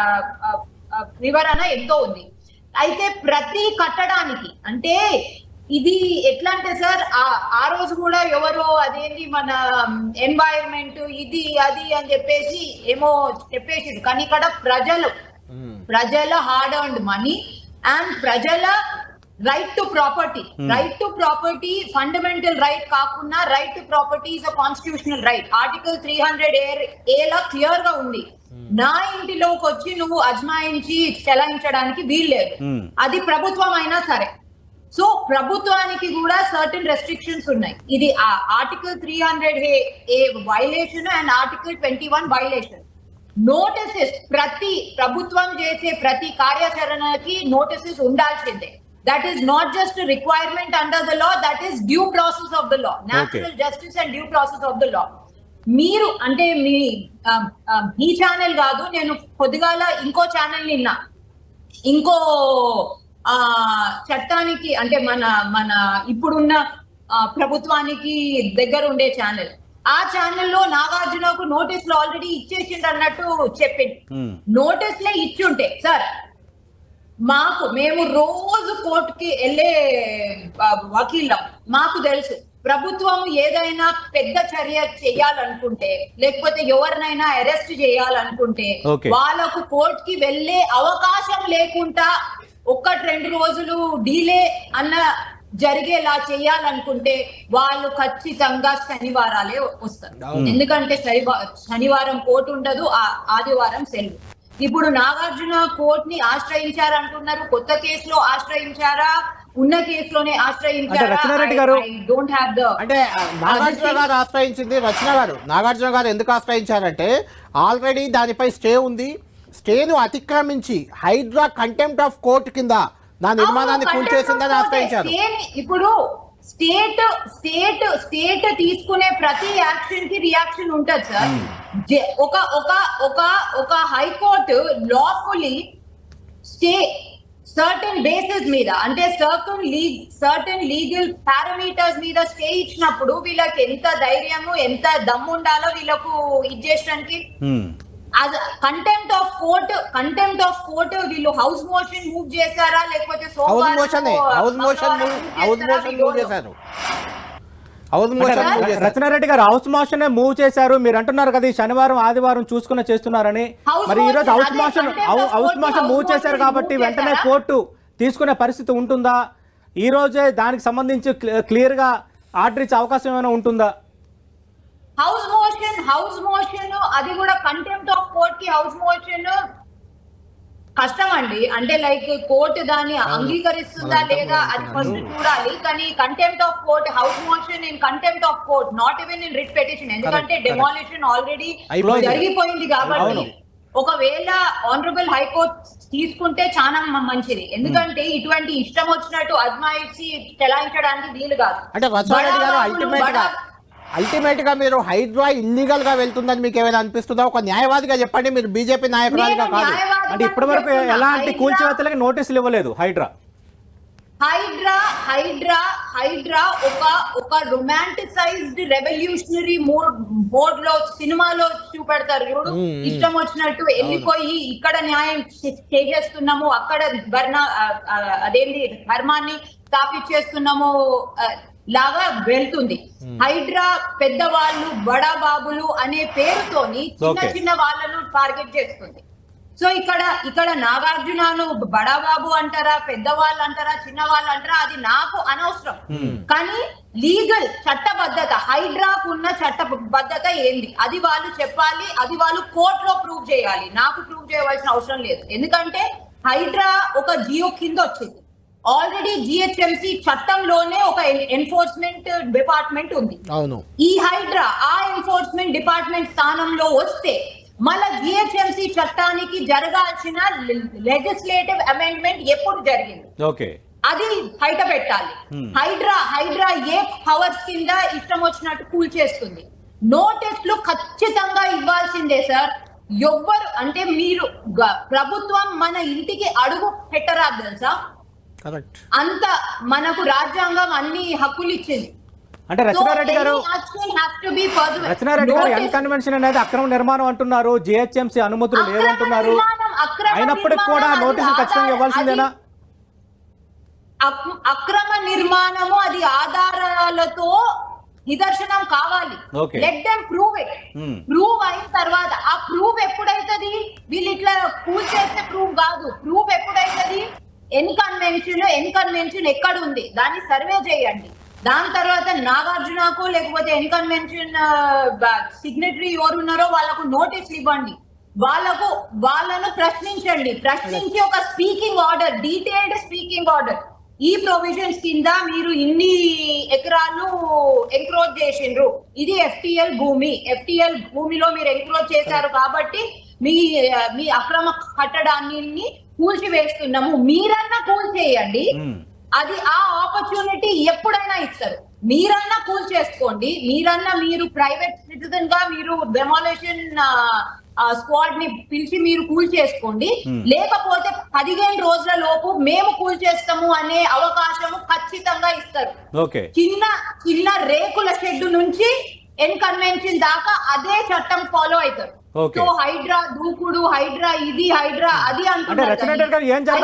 వివరణ ఎంతో ఉంది. అయితే ప్రతి కట్టడానికి అంటే ఇది ఎట్లా అంటే సార్, ఆ రోజు కూడా ఎవరో అదేంటి మన ఎన్వైరన్మెంట్ ఇది అది అని చెప్పేసి ఏమో చెప్పేసి, కానీ ఇక్కడ ప్రజల హార్డ్ ఎర్న్డ్ మనీ అండ్ ప్రజల right to property fundamental right కాకుండా right to property is a constitutional right. Article 300A లా క్లియర్ గా ఉంది. నా ఇంటిలోకి వచ్చి నువ్వు అజమాయించి చెలాయించడానికి వీల్లేదు, అది ప్రభుత్వం అయినా సరే. సో ప్రభుత్వానికి కూడా సర్టన్ రెస్ట్రిక్షన్స్ ఉన్నాయి. ఇది article 300A violation and article 21 violation. Notices ప్రతి ప్రభుత్వం చేసే ప్రతి కార్యాచరణకి నోటీసెస్ ఉండాల్సిందే. That is not just a requirement under the law, that is due process of the law, natural justice and due process of the law. మీరు అంటే మీ ఛానల్ కాదు, నేను పొద్దుగాల ఇంకో ఛానల్ నిన్నా, ఇంకో చట్టానికి అంటే మన ఇప్పుడున్న ప్రభుత్వానికి దగ్గర ఉండే ఛానల్, ఆ ఛానల్లో నాగార్జునకు నోటీసులు ఆల్రెడీ ఇచ్చేసిండు అన్నట్టు చెప్పింది. నోటీసులే ఇచ్చుంటే సార్ మేము రోజు కోర్టుకి వెళ్ళే వకీళ్ళం, మాకు తెలుసు ప్రభుత్వం ఏదైనా పెద్ద చర్య చేయాలనుకుంటే లేకపోతే ఎవరినైనా అరెస్ట్ చేయాలనుకుంటే వాళ్ళకు కోర్టుకి వెళ్ళే అవకాశం లేకుండా 1-2 రోజులు డిలే అన్న జరిగేలా చేయాలనుకుంటే వాళ్ళు ఖచ్చితంగా శనివారాలే వస్తారు. ఎందుకంటే శనివారం కోర్టు ఉండదు, ఆదివారం సెలవు. ఇప్పుడు నాగార్జున కోర్టుని ఆశ్రయించారంటున్నారు, కొత్త కేసులో ఆశ్రయించారా, ఉన్న కేసులోనే ఆశ్రయించారా? అంటే నాగార్జున గారు ఆశ్రయించింది. నాగార్జున గారు ఎందుకు ఆశ్రయించారంటే ఆల్రెడీ దానిపై స్టే ఉంది. స్టేను అతిక్రమించి హైడ్రా కంటెంప్ట్ ఆఫ్ కోర్టు కింద నా నిర్మాణాన్ని కూల్చేసిందని ఆశ్రయించారు. ఇప్పుడు స్టేట్ తీసుకునే ప్రతి యాక్షన్ కి రియాక్షన్ ఉంటది సార్. ఒక high court lawfully stay certain basis మీద అంటే సర్టన్ లీగల్ పారామీటర్స్ మీద స్టే ఇచ్చినప్పుడు వీళ్ళకి ఎంత ధైర్యము ఎంత దమ్ము ఉండాలో వీళ్ళకు ఇచ్చేయడానికి. కంటెంప్ట్ ఆఫ్ కోర్ట్ వీళ్ళు హౌస్ మోషన్ మూవ్ చేశారా లేకపోతే రచనారెడ్డి గారు హౌస్ మోషన్ మూవ్ చేశారు మీరు అంటున్నారు కదా, శనివారం ఆదివారం చూసుకుని చేస్తున్నారని. మరి ఈ రోజు హౌస్ మోషన్ మూవ్ చేశారు కాబట్టి వెంటనే కోర్టు తీసుకునే పరిస్థితి ఉంటుందా? ఈ రోజే దానికి సంబంధించి క్లియర్ గా ఆర్డర్ ఇచ్చే అవకాశం ఏమైనా ఉంటుందా? హౌస్ మోషన్ అది కూడా కంటెంప్ట్ ఆఫ్ కోర్ట్ కి హౌస్ మోషన్ కష్టం అండి. అంటే లైక్ కోర్టు దాన్ని అంగీకరిస్తుందా లేదా అది ఫస్ట్ చూడాలి. కానీ contempt of court house motion in contempt of court, not even in writ petition, ఎందుకంటే డెమాలిషన్ ఆల్రెడీ జరిగిపోయింది. కాబట్టి ఒకవేళ ఆనరబుల్ హైకోర్ట్ తీసుకుంటే చాలా మంచిది, ఎందుకంటే ఇటువంటి ఇష్టం వచ్చినట్టు అజమాయిషి చెలాయించడానికి వీలు కాదు. అల్టిమేట్ గా మీరు హైడ్రా ఇల్లీగల్ గా వెళ్తుందని మీకు ఏమైనా అనిపిస్తుందా? ఒక న్యాయవాదిగా చెప్పండి, మీరు బీజేపీ నాయకురాలుగా కాదు. అంటే ఇప్పటి వరకు ఎలాంటి కూల్చివేతలకి నోటీసులు ఇవ్వలేదు హైడ్రా ఒక రొమాంటిసైజ్డ్ రెవల్యూషనరీ మోడ్ లో సినిమాలో చూపెడతారు చూడు, ఇష్టం వచ్చినట్టు వెళ్ళిపోయి ఇక్కడ న్యాయం చేసేస్తున్నాము, అక్కడ అదేంటి ధర్మాన్ని స్థాపించేస్తున్నాము లాగా వెళ్తుంది. హైడ్రా పెద్దవాళ్ళు బడా బాబులు అనే పేరుతోని చిన్న వాళ్ళను టార్గెట్ చేస్తుంది. సో ఇక్కడ నాగార్జునను బడా బాబు అంటారా, పెద్దవాళ్ళు అంటారా, చిన్న వాళ్ళు అంటారా, అది నాకు అనవసరం. కానీ లీగల్ చట్టబద్ధత, హైడ్రాకు ఉన్న చట్టబద్ధత ఏంది అది వాళ్ళు చెప్పాలి, అది వాళ్ళు కోర్టులో ప్రూవ్ చేయాలి. నాకు ప్రూవ్ చేయవలసిన అవసరం లేదు, ఎందుకంటే హైడ్రా ఒక జియో కింద వచ్చింది. ఆల్రెడీ జిహెచ్ఎంసీ చట్టంలోనే ఒక ఎన్ఫోర్స్మెంట్ డిపార్ట్మెంట్ ఉంది. ఈ హైడ్రా ఆ ఎన్ఫోర్స్మెంట్ డిపార్ట్మెంట్ స్థానంలో వస్తే మళ్ళా జిహెచ్ఎంసీ చట్టానికి జరగాల్సిన లెజిస్లేటివ్ అమెండ్మెంట్ ఎప్పుడు జరిగింది అది బయట పెట్టాలి. హైడ్రా ఏ పవర్స్ కింద ఇష్టం వచ్చినట్టు కూల్ చేస్తుంది. నోటీసులు ఖచ్చితంగా ఇవ్వాల్సిందే సార్. ఎవ్వరు అంటే మీరు ప్రభుత్వం మన ఇంటికి అడుగు పెట్టరాదు తెలుసా, అంత మనకు రాజ్యాంగం అన్ని హక్కులు ఇచ్చింది. అంటే రచనారెడ్డి గారు అన్కన్వెన్షన్ అనేది అక్రమ నిర్మాణం అంటున్నారు, జిహెచ్ఎంసీ అనుమతులు లేవంటున్నారు. అయినప్పటికీ కూడా నోటీసులు ఖచ్చితంగా ఇవ్వాల్సిందేనా? అక్రమ నిర్మాణము అది ఆధారాలతో నిదర్శనం కావాలి. Let them prove it. Prove అయిన తర్వాత ఆ ప్రూవ్ ఎప్పుడైతుంది, వీళ్ళు ఇట్లా ప్రూవ్ చేస్తే ప్రూవ్ కాదు. ప్రూవ్ ఎప్పుడైతుంది, ఎన్కన్వెన్షన్ ఎక్కడ ఉంది దాన్ని సర్వే చేయండి. దాని తర్వాత నాగార్జునకు లేకపోతే ఎన్కన్వెన్షన్ సిగ్నేటరీ ఎవరున్నారో వాళ్ళకు నోటీసులు ఇవ్వండి, వాళ్ళను ప్రశ్నించండి. ప్రశ్నించి ఒక speaking order, detailed speaking order, ఈ ప్రొవిజన్స్ కింద మీరు ఇన్ని ఎకరాలు ఎంక్రోచ్ చేసిండ్రు, ఇది FTL భూమిలో మీరు ఎంక్రోచ్ చేశారు కాబట్టి మీ అక్రమ కట్టడాన్ని కూల్చివేస్తున్నాము, మీరన్నా కూల్చేయండి. అది ఆ ఆపర్చునిటీ ఎప్పుడైనా ఇస్తారు. మీరన్నా కూల్ చేసుకోండి, మీరు ప్రైవేట్ సిటిజన్ గా మీరు డెమాలిషన్ స్క్వాడ్ ని పిలిచి మీరు కూల్ చేసుకోండి. లేకపోతే 15 రోజుల లోపు మేము కూల్ చేస్తాము అనే అవకాశము ఖచ్చితంగా ఇస్తారు. చిన్న రేకుల షెడ్ నుంచి ఎన్కన్వెన్షన్ దాకా అదే చట్టం ఫాలో అవుతారు. సో హైడ్రా దూకుడు, హైడ్రా ఇది, హైడ్రా అది అంటున్నారు.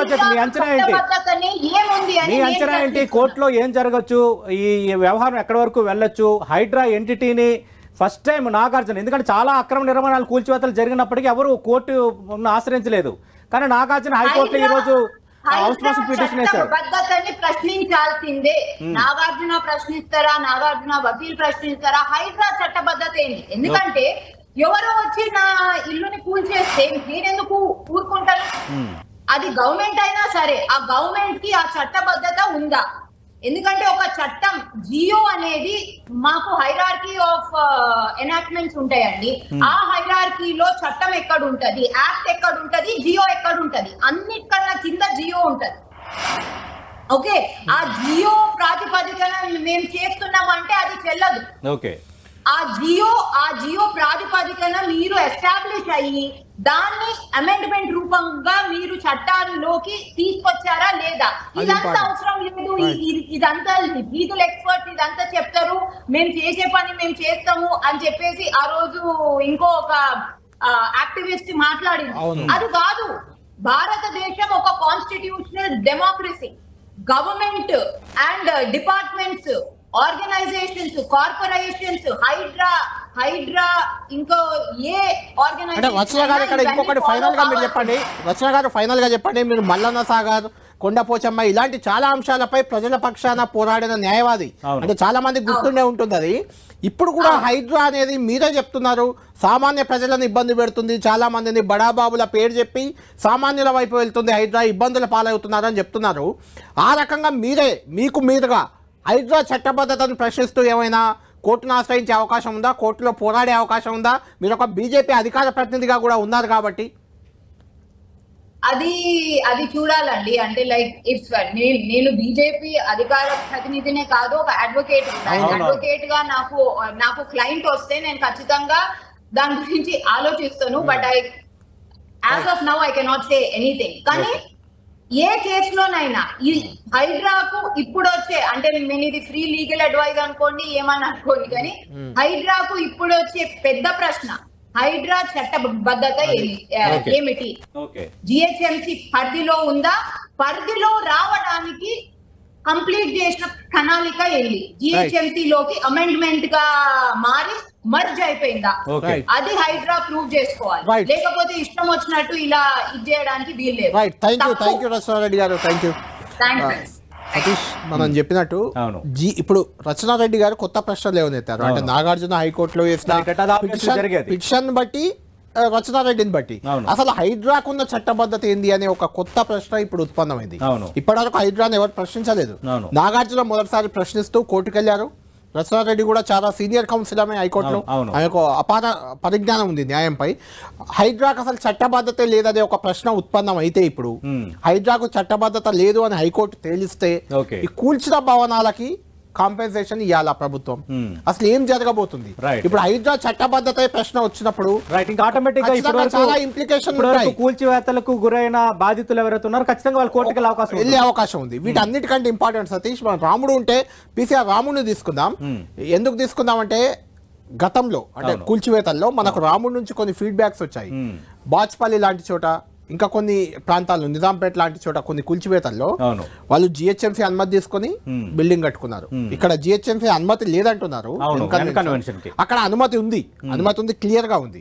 ఏముంది కోర్టులో ఏం జరగచ్చు, ఈ వ్యవహారం ఎక్కడి వరకు వెళ్ళొచ్చు? హైడ్రా ఎంటిటీని ఫస్ట్ టైం నాగార్జున, ఎందుకంటే చాలా అక్రమ నిర్మాణాలు కూల్చివేతలు జరిగినప్పటికీ ఎవరు కోర్టు ఆశ్రయించలేదు, కానీ నాగార్జున హైకోర్టులో ఈ రోజు పద్ధతిని ప్రశ్నించాల్సిందే. నాగార్జున ప్రశ్నిస్తారా, నాగార్జున వకీల్ ప్రశ్నిస్తారా? హైడ్రా చట్టబద్ధత ఏంటి? ఎందుకంటే ఎవరో వచ్చి నా ఇల్లుని కూల్చేస్తే నేనెందుకు ఊరుకుంటాను? అది గవర్నమెంట్ అయినా సరే, ఆ గవర్నమెంట్ కి ఆ చట్టబద్ధత ఉందా? ఎందుకంటే ఒక చట్టం జియో అనేది మాకు హైరార్కీ ఆఫ్ ఎనాక్ట్మెంట్స్ ఉంటాయండి. ఆ హైరార్కీలో చట్టం ఎక్కడ ఉంటది, యాక్ట్ ఎక్కడ ఉంటది, జియో ఎక్కడ ఉంటది? అన్నిటికన్నా కింద జియో ఉంటది. ఓకే, ఆ జియో ప్రాతిపదికన మేము చేస్తున్నామంటే అది చెల్లదు. ఆ జియో ప్రాతిపదికన మీరు ఎస్టాబ్లిష్ అయ్యి దాన్ని అమెండ్మెంట్ రూపంగా మీరు చట్టాల్లోకి తీసుకొచ్చారా లేదా? ఇదంతా అవసరం లేదు. ఇదంతా లీగల్ ఎక్స్పర్ట్స్ ఇదంతా చెప్తారు, మేము చేసే పని మేము చేస్తాము అని చెప్పేసి ఆ రోజు ఇంకో ఒక యాక్టివిస్ట్ మాట్లాడింది. అది కాదు. భారతదేశం ఒక constitutional democracy. Government and departments, organisations, corporations, Hydraa ఇంకో ఏ ఆర్గనైజేషన్. రచన గారు ఇక్కడ ఇంకొకటి ఫైనల్ గా మీరు చెప్పండి, రచన గారు ఫైనల్ గా చెప్పండి. మీరు మల్లన్న సాగర్, కొండపోచమ్మ ఇలాంటి చాలా అంశాలపై ప్రజల పక్షాన పోరాడిన న్యాయవాది, అంటే చాలా మంది గుర్తుండే ఉంటుంది అది. ఇప్పుడు కూడా హైడ్రా అనేది మీరే చెప్తున్నారు సామాన్య ప్రజలను ఇబ్బంది పెడుతుంది, చాలా మందిని బడాబాబుల పేరు చెప్పి సామాన్యుల వైపు వెళ్తుంది, హైడ్రా ఇబ్బందుల పాలవుతున్నారు అని చెప్తున్నారు. ఆ రకంగా మీరుగా హైడ్రా చట్టబద్ధతను ప్రశ్నిస్తూ ఏమైనా కోర్టును ఆశ్రయించే అవకాశం ఉందా? కోర్టులో పోరాడే అవకాశం ఉందా? మీరు ఒక బీజేపీ అధికార ప్రతినిధిగా కూడా ఉన్నారు కాబట్టి అది చూడాలండి. అంటే లైక్ ఇఫ్ నేను బీజేపీ అధికార ప్రతినిధినే కాదు, ఒక అడ్వకేట్ గా నాకు క్లయింట్ వస్తే నేను ఖచ్చితంగా దాని గురించి ఆలోచిస్తాను. But as of now I cannot say anything. కానీ ఏ కేసులోనైనా ఈ హైడ్రాకు ఇప్పుడు వచ్చే, అంటే నేను ఇది ఫ్రీ లీగల్ అడ్వైజ్ అనుకోండి, ఏమని అనుకోండి, కానీ హైడ్రాకు ఇప్పుడు వచ్చే పెద్ద ప్రశ్న హైడ్రా చట్టబద్ధత ఏమిటి? జిహెచ్ఎంసి పరిధిలో ఉందా? పరిధిలో రావడానికి కంప్లీట్ చేసిన ప్రణాళిక ఏంటి? జిహెచ్ఎంసి లోకి అమెండ్మెంట్ గా మారి మర్జ్ అయిపోయిందా? అది హైడ్రా ప్రూవ్ చేసుకోవాలి. లేకపోతే ఇష్టం వచ్చినట్టు ఇలా ఇది చేయడానికి వీల్లేదు. రచనారెడ్డి గారు, సతీష్ మనం చెప్పినట్టు ఇప్పుడు రచనారెడ్డి గారు కొత్త ప్రశ్నలు లేవనెత్తారు. అంటే నాగార్జున హైకోర్టులో వేసిన పిటిషన్ బట్టి, రచనారెడ్డిని బట్టి అసలు హైడ్రాకున్న చట్టబద్ధత ఏంది అనే ఒక కొత్త ప్రశ్న ఇప్పుడు ఉత్పన్నమైంది. ఇప్పటివరకు హైడ్రాను ఎవరు ప్రశ్నించలేదు. నాగార్జున మొదటిసారి ప్రశ్నిస్తూ కోర్టుకెళ్లారు. రచనారెడ్డి కూడా చాలా సీనియర్ కౌన్సిల్ ఆమె హైకోర్టులో, ఆమెకు అపార పరిజ్ఞానం ఉంది న్యాయంపై. హైడ్రాకు అసలు చట్టబద్ధత లేదనే ఒక ప్రశ్న ఉత్పన్నం అయితే ఇప్పుడు హైడ్రాకు చట్టబద్ధత లేదు అని హైకోర్టు తేలిస్తే ఈ కూల్చిన భవనాలకి కాంపెన్సేషన్ ఇవ్వాలా ప్రభుత్వం? అసలు ఏం జరగబోతుంది? ఇప్పుడు హైడ్రా చట్టబద్ధత ప్రశ్న వచ్చినప్పుడు చాలా ఇంప్లికేషన్ కూల్చివేతలకు గురైన బాధితులు ఎవరైతే ఉన్నారో ఖచ్చితంగా వాళ్ళు కోర్టుకి వెళ్ళే అవకాశం ఉంది. వీటన్నిటికంటే ఇంపార్టెంట్ సతీష్, మన రాముడు ఉంటే పిసిఆర్ రాముడిని తీసుకుందాం. ఎందుకు తీసుకుందాం అంటే గతంలో అంటే కూల్చివేతల్లో మనకు రాముడి నుంచి కొన్ని ఫీడ్బ్యాక్స్ వచ్చాయి. బాచ్పల్లి లాంటి చోట, ఇంకా కొన్ని ప్రాంతాల్లో నిజాంపేట లాంటి చోట కొన్ని కూల్చివేతల్లో వాళ్ళు జిహెచ్ఎంసీ అనుమతి తీసుకుని బిల్డింగ్ కట్టుకున్నారు. ఇక్కడ జిహెచ్ఎంసీ అనుమతి లేదంటున్నారు. అక్కడ అనుమతి ఉంది, క్లియర్ గా ఉంది.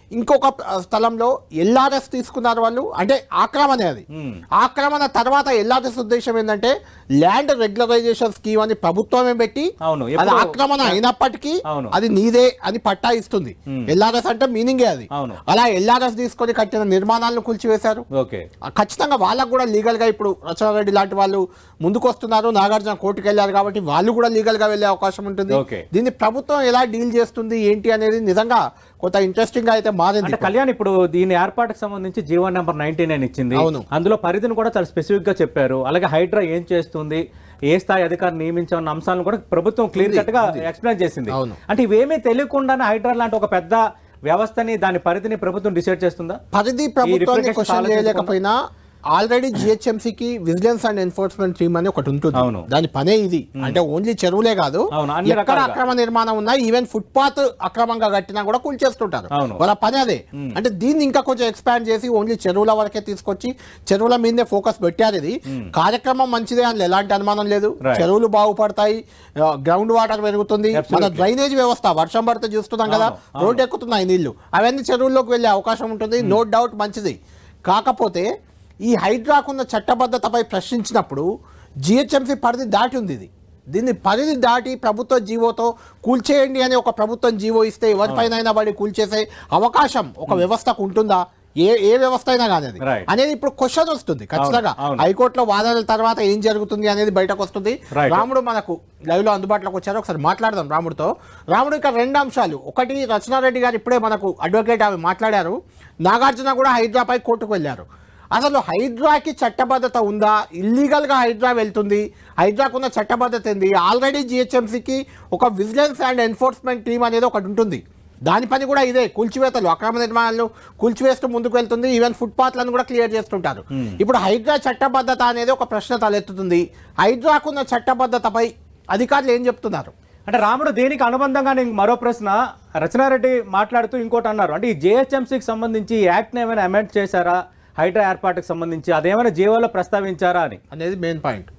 ఇంకొక స్థలంలో ఎల్ఆర్ఎస్ తీసుకున్నారు వాళ్ళు, అంటే ఆక్రమణ అది. ఆక్రమణ తర్వాత ఎల్ఆర్ఎస్ ఉద్దేశం ఏంటంటే ల్యాండ్ రెగ్యులరైజేషన్ స్కీమ్ అని ప్రభుత్వమే పెట్టి అది ఆక్రమణ అయినప్పటికీ అది నీదే అని పట్టా ఇస్తుంది. ఎల్ఆర్ఎస్ అంటే మీనింగే అది. అలా ఎల్ఆర్ఎస్ తీసుకొని కట్టిన నిర్మాణాలను కూల్చివేశారు. ఖచ్చితంగా వాళ్ళకు కూడా లీగల్ గా ఇప్పుడు రచనారెడ్డి లాంటి వాళ్ళు ముందుకు వస్తున్నారు. నాగార్జున కోర్టుకు వెళ్ళారు కాబట్టి వాళ్ళు కూడా లీగల్ గా వెళ్లే అవకాశం ఉంటుంది. దీన్ని ప్రభుత్వం ఎలా డీల్ చేస్తుంది ఏంటి అనేది నిజంగా కొంత ఇంట్రెస్టింగ్ గా అయితే మారింది. కళ్యాణ్, ఇప్పుడు దీని ఏర్పాటుకు సంబంధించి జీవో నెంబర్ 99 ఇచ్చింది. అందులో పరిధిని కూడా చాలా స్పెసిఫిక్ గా చెప్పారు. అలాగే హైడ్రా ఏం చేస్తుంది, ఏ స్థాయి అధికారులు నియమించాలన్న అంశాలను కూడా ప్రభుత్వం క్లియర్ కట్ గా ఎక్స్ప్లెయిన్ చేసింది. అంటే ఇవేమీ తెలియకుండానే హైడ్రా లాంటి ఒక పెద్ద వ్యవస్థని, దాని పరిధిని ప్రభుత్వం డిసైడ్ చేస్తుందా? పరిధి ప్రభుత్వాన్ని క్వశ్చన్ చేయలేకపోయినా ఆల్రెడీ జిహెచ్ఎంసీకి విజిలెన్స్ అండ్ ఎన్ఫోర్స్మెంట్ టీమ్ అని ఒకటి ఉంటుంది. దాని పనే ఇది. అంటే ఓన్లీ చెరువులే కాదు, ఎక్కడ అక్రమ నిర్మాణం ఉన్నా ఈవెన్ ఫుట్పాత్ అక్రమంగా కట్టినా కూడా కూల్చేస్తుంటారు. వాళ్ళ పని అదే. అంటే దీన్ని ఇంకా కొంచెం ఎక్స్పాండ్ చేసి ఓన్లీ చెరువుల వరకే తీసుకొచ్చి చెరువుల మీదే ఫోకస్ పెట్టారు. ఇది కార్యక్రమం మంచిదే అని ఎలాంటి అనుమానం లేదు. చెరువులు బాగుపడతాయి, గ్రౌండ్ వాటర్ పెరుగుతుంది, మన డ్రైనేజ్ వ్యవస్థ వర్షం పడితే చూస్తున్నాం కదా, రోడ్డు ఎక్కుతున్నాయి నీళ్లు, అవన్నీ చెరువుల్లోకి వెళ్ళే అవకాశం ఉంటుంది. నో డౌట్ మంచిది. కాకపోతే ఈ హైడ్రాకున్న చట్టబద్ధతపై ప్రశ్నించినప్పుడు జిహెచ్ఎంసీ పరిధి దాటి ఉంది. దీన్ని పరిధి దాటి ప్రభుత్వ జీవోతో కూల్చేయండి అని ఒక ప్రభుత్వం జీవో ఇస్తే ఎవరిపైనైనా పడి కూల్చేసే అవకాశం ఒక వ్యవస్థకు ఉంటుందా? ఏ వ్యవస్థ అయినా కానీ అది అనేది ఇప్పుడు క్వశ్చన్ వస్తుంది ఖచ్చితంగా. హైకోర్టులో వాదనల తర్వాత ఏం జరుగుతుంది అనేది బయటకు వస్తుంది. రాముడు మనకు లైవ్ లో అందుబాటులోకి వచ్చారు, ఒకసారి మాట్లాడదాం రాముడితో. రాముడు, ఇక్కడ 2 అంశాలు. ఒకటి, రచనారెడ్డి గారు ఇప్పుడే మనకు అడ్వకేట్ ఆమె మాట్లాడారు, నాగార్జున కూడా హైడ్రాపై కోర్టుకు వెళ్ళారు. అసలు హైడ్రాకి చట్టబద్ధత ఉందా? ఇల్లీగల్గా హైడ్రా వెళ్తుంది, హైడ్రాకున్న చట్టబద్ధత ఏంది? ఆల్రెడీ జిహెచ్ఎంసీకి ఒక విజిలెన్స్ అండ్ ఎన్ఫోర్స్మెంట్ టీమ్ అనేది ఒకటి ఉంటుంది. దాని పని కూడా ఇదే, కూల్చివేతలు, అక్రమ నిర్మాణాలను కూల్చివేస్తూ ముందుకు వెళ్తుంది. ఈవెన్ ఫుట్పాత్లను కూడా క్లియర్ చేస్తుంటారు. ఇప్పుడు హైడ్రా చట్టబద్ధత అనేది ఒక ప్రశ్న తలెత్తుతుంది. హైడ్రాకున్న చట్టబద్ధతపై అధికారులు ఏం చెప్తున్నారు? అంటే రాముడు, దీనికి అనుబంధంగా నేను మరో ప్రశ్న, రచనారెడ్డి మాట్లాడుతూ ఇంకోటి అన్నారు. అంటే ఈ జిహెచ్ఎంసీకి సంబంధించి యాక్ట్ని ఏమైనా అమెండ్ చేశారా, హైడ్రా ఏర్పాటుకు సంబంధించి అదేమైనా జీవోలో ప్రస్తావించారా అనేది మెయిన్ పాయింట్.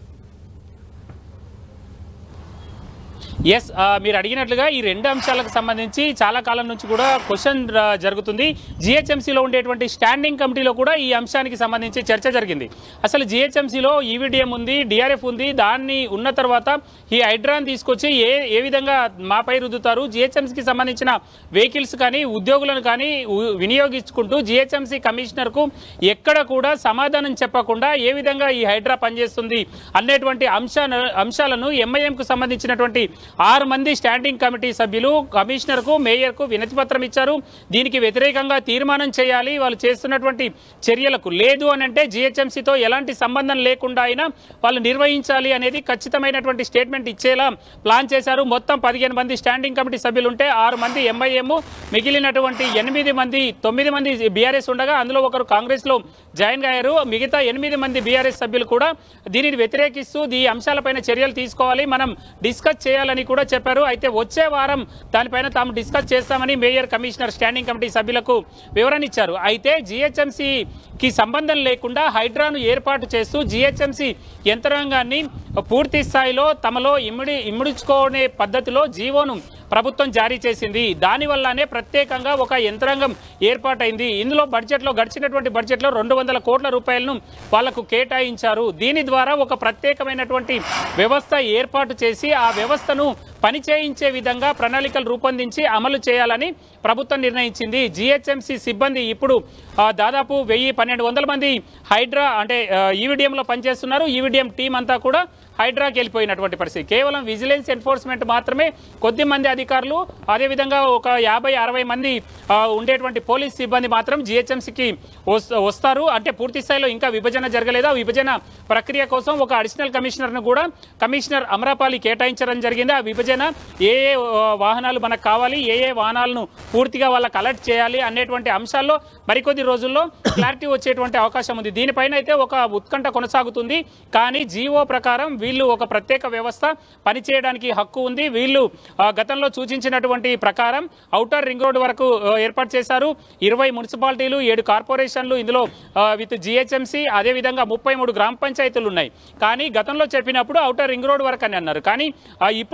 ఎస్, మీరు అడిగినట్లుగా ఈ 2 అంశాలకు సంబంధించి చాలా కాలం నుంచి కూడా క్వశ్చన్ జరుగుతుంది. జిహెచ్ఎంసీలో ఉండేటువంటి స్టాండింగ్ కమిటీలో కూడా ఈ అంశానికి సంబంధించి చర్చ జరిగింది. అసలు జిహెచ్ఎంసీలో ఈవీడీఎం ఉంది, డిఆర్ఎఫ్ ఉంది, దాన్ని ఉన్న తర్వాత ఈ హైడ్రాని తీసుకొచ్చి ఏ విధంగా మాపై రుద్దుతారు, జిహెచ్ఎంసీకి సంబంధించిన వెహికల్స్ కానీ ఉద్యోగులను కానీ వినియోగించుకుంటూ జిహెచ్ఎంసీ కమిషనర్కు ఎక్కడ కూడా సమాధానం చెప్పకుండా ఏ విధంగా ఈ హైడ్రా పనిచేస్తుంది అనేటువంటి అంశాలను ఎంఐఎంకు సంబంధించినటువంటి 6 మంది స్టాండింగ్ కమిటీ సభ్యులు కమిషనర్కు, మేయర్కు వినతి పత్రం ఇచ్చారు. దీనికి వ్యతిరేకంగా తీర్మానం చేయాలి, వాళ్ళు చేస్తున్నటువంటి చర్యలకు. లేదు అని అంటే జిహెచ్ఎంసీతో ఎలాంటి సంబంధం లేకుండా అయినా వాళ్ళు నిర్వహించాలి అనేది ఖచ్చితమైనటువంటి స్టేట్మెంట్ ఇచ్చేలా ప్లాన్ చేశారు. మొత్తం 15 మంది స్టాండింగ్ కమిటీ సభ్యులు ఉంటే 6 మంది ఎంఐఎం, మిగిలినటువంటి 9 మంది బీఆర్ఎస్ ఉండగా అందులో ఒకరు కాంగ్రెస్లో జాయిన్ అయ్యారు. మిగతా 8 మంది బీఆర్ఎస్ సభ్యులు కూడా దీనిని వ్యతిరేకిస్తూ ఈ అంశాలపైన చర్యలు తీసుకోవాలి, మనం డిస్కస్ చేయాలని కూడా చెప్పారు. అయితే వచ్చే వారం దానిపైన తాము డిస్కస్ చేస్తామని మేయర్, కమిషనర్, స్టాండింగ్ కమిటీ సభ్యులకు వివరణ ఇచ్చారు. అయితే జిహెచ్ఎంసీకి సంబంధం లేకుండా హైడ్రాను ఏర్పాటు చేస్తూ జిహెచ్ఎంసీ యంత్రాంగాన్ని పూర్తి స్థాయిలో తమలో ఇముడుచుకునే పద్ధతిలో జీవోను ప్రభుత్వం జారీ చేసింది. దానివల్లనే ప్రత్యేకంగా ఒక యంత్రాంగం ఏర్పాటైంది. ఇందులో గడిచినటువంటి బడ్జెట్లో 200 కోట్ల రూపాయలను వాళ్లకు కేటాయించారు. దీని ద్వారా ఒక ప్రత్యేకమైనటువంటి వ్యవస్థ ఏర్పాటు చేసి ఆ వ్యవస్థను పనిచేయించే విధంగా ప్రణాళికలు రూపొందించి అమలు చేయాలని ప్రభుత్వం నిర్ణయించింది. జిహెచ్ఎంసీ సిబ్బంది ఇప్పుడు దాదాపు 1000-1200 మంది హైడ్రా అంటే ఈవీడీఎంలో పనిచేస్తున్నారు. ఈవీడీఎం టీం అంతా కూడా హైడ్రాకి వెళ్ళిపోయినటువంటి పరిస్థితి. కేవలం విజిలెన్స్ ఎన్ఫోర్స్మెంట్ మాత్రమే కొద్ది మంది అధికారులు, అదేవిధంగా ఒక 50-60 మంది ఉండేటువంటి పోలీస్ సిబ్బంది మాత్రం జిహెచ్ఎంసీకి వస్తారు. అంటే పూర్తి స్థాయిలో ఇంకా విభజన జరగలేదు. విభజన ప్రక్రియ కోసం ఒక అడిషనల్ కమిషనర్ను కూడా కమిషనర్ అమరాపాలి కేటాయించడం జరిగింది. ఆ విభజన ఏ వాహనాలు మనకు కావాలి, ఏ వాహనాలను పూర్తిగా వాళ్ళకి అలర్ట్ చేయాలి అనేటువంటి అంశాల్లో మరికొద్ది రోజుల్లో క్లారిటీ వచ్చేటువంటి అవకాశం ఉంది. దీనిపైన అయితే ఒక ఉత్కంఠ కొనసాగుతుంది. కానీ జీవో ప్రకారం వీళ్ళు ఒక ప్రత్యేక వ్యవస్థ పనిచేయడానికి హక్కు ఉంది. వీళ్ళు గతంలో సూచించినటువంటి ప్రకారం ఔటర్ రింగ్ రోడ్ వరకు ఏర్పాటు చేశారు. 20 మున్సిపాలిటీలు, 7 కార్పొరేషన్లు, ఇందులో విత్ జిహెచ్ఎంసీ, అదేవిధంగా 33 గ్రామ పంచాయతీలు ఉన్నాయి. కానీ గతంలో చెప్పినప్పుడు ఔటర్ రింగ్ రోడ్ వరకు అని అన్నారు. కానీ ఇప్పుడు చూస్తే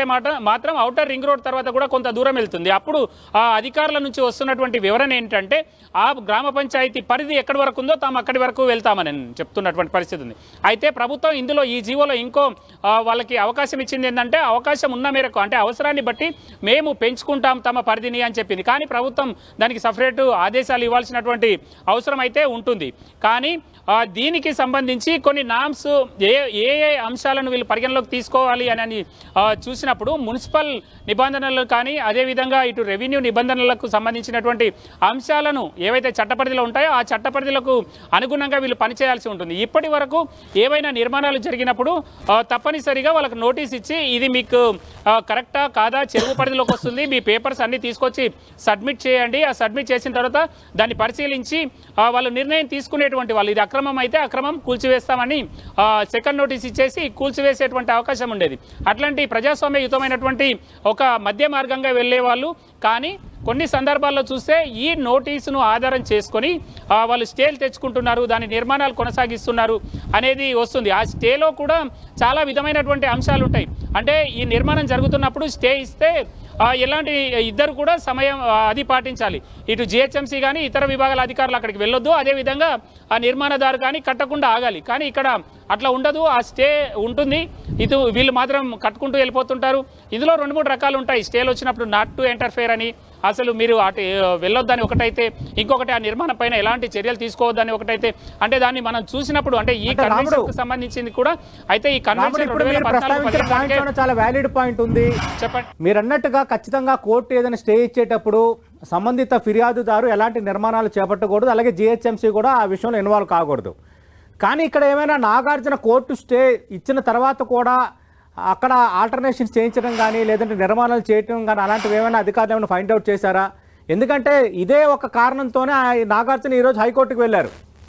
మాత్రం ఔటర్ రింగ్ రోడ్ తర్వాత కూడా కొంత దూరం వెళ్తుంది. అప్పుడు ఆ అధికారుల నుంచి వస్తున్నటువంటి వివరణ ఏంటంటే ఆ గ్రామ పంచాయతీ పరిధి ఎక్కడి వరకు ఉందో తాము అక్కడి వరకు వెళ్తామని చెప్తున్నటువంటి పరిస్థితి ఉంది. అయితే ప్రభుత్వం ఇందులో ఈ జీవోలో ఇంకో వాళ్ళకి అవకాశం ఇచ్చింది ఏంటంటే అవకాశం ఉన్న మేరకు అంటే అవసరాన్ని బట్టి మేము పెంచుకుంటాం తమ పరిధిని అని చెప్పింది. కానీ ప్రభుత్వం దానికి సపరేట్ ఆదేశాలు ఇవ్వాల్సినటువంటి అవసరం అయితే ఉంటుంది. కానీ దీనికి సంబంధించి కొన్ని నామ్స్ ఏ అంశాలను వీళ్ళు పరిగణలోకి తీసుకోవాలి అని చూసినప్పుడు మున్సిపల్ నిబంధనలు కానీ అదేవిధంగా ఇటు రెవెన్యూ నిబంధనలకు సంబంధించినటువంటి అంశాలను ఏవైతే చట్టపరిధిలో ఉంటాయో ఆ చట్టపరిధిలకు అనుగుణంగా వీళ్ళు పనిచేయాల్సి ఉంటుంది. ఇప్పటి వరకు ఏవైనా నిర్మాణాలు జరిగినప్పుడు తప్పనిసరిగా వాళ్ళకు నోటీస్ ఇచ్చి ఇది మీకు కరెక్టా కాదా, చెరువు పరిధిలోకి వస్తుంది, మీ పేపర్స్ అన్ని తీసుకొచ్చి సబ్మిట్ చేయండి. ఆ సబ్మిట్ చేసిన తర్వాత దాన్ని పరిశీలించి వాళ్ళు నిర్ణయం తీసుకునేటువంటి వాళ్ళు ఇది అక్రమం అయితే అక్రమం కూల్చివేస్తామని సెకండ్ నోటీస్ ఇచ్చేసి కూల్చివేసేటువంటి అవకాశం ఉండేది. అట్లాంటి ప్రజాస్వామ్యయుతమైనటువంటి ఒక మధ్య మార్గంగా వెళ్ళే వాళ్ళు. కానీ కొన్ని సందర్భాల్లో చూస్తే ఈ నోటీసును ఆధారం చేసుకొని వాళ్ళు స్టేలు తెచ్చుకుంటున్నారు, దాని నిర్మాణాలు కొనసాగిస్తున్నారు అనేది వస్తుంది. ఆ స్టేలో కూడా చాలా విధమైనటువంటి అంశాలు ఉంటాయి. అంటే ఈ నిర్మాణం జరుగుతున్నప్పుడు స్టే ఇస్తే ఎలాంటి ఇద్దరు కూడా సమయం అది పాటించాలి. ఇటు జిహెచ్ఎంసీ కానీ ఇతర విభాగాల అధికారులు అక్కడికి వెళ్ళొద్దు, అదేవిధంగా ఆ నిర్మాణదారు కానీ కట్టకుండా ఆగాలి. కానీ ఇక్కడ అట్లా ఉండదు, ఆ స్టే ఉంటుంది. ఇది వీళ్ళు మాత్రం కట్టుకుంటూ వెళ్ళిపోతుంటారు. ఇందులో 2-3 రకాలు ఉంటాయి. స్టేలు వచ్చినప్పుడు నాట్ టు ఇంటర్ఫేర్ అని, అసలు మీరు అటు వెళ్ళొద్దని ఒకటైతే, ఇంకొకటి ఆ నిర్మాణం పైన ఎలాంటి చర్యలు తీసుకోవద్దని ఒకటైతే. అంటే దాన్ని మనం చూసినప్పుడు అంటే ఈ కన్వెన్షన్ కు సంబంధించింది కూడా అయితే ఈ కన్వెన్షన్ చాలా వ్యాలిడ్ పాయింట్ ఉంది. చెప్పండి. మీరు అన్నట్టుగా ఖచ్చితంగా కోర్టు ఏదైనా స్టే ఇచ్చేటప్పుడు సంబంధిత ఫిర్యాదుదారు ఎలాంటి నిర్మాణాలు చేపట్టకూడదు, అలాగే జిహెచ్ఎంసీ కూడా ఆ విషయంలో ఇన్వాల్వ్ కాకూడదు. కానీ ఇక్కడ ఏమైనా నాగార్జున కోర్టు స్టే ఇచ్చిన తర్వాత కూడా అక్కడ ఆల్టర్నేషన్స్ చేయించడం కానీ లేదంటే నిర్మాణాలు చేయడం కానీ అలాంటివి ఏమైనా అధికారులు ఏమైనా ఫైండ్ అవుట్ చేశారా? ఎందుకంటే ఇదే ఒక కారణంతోనే నాగార్జున ఈరోజు హైకోర్టుకు వెళ్ళారు.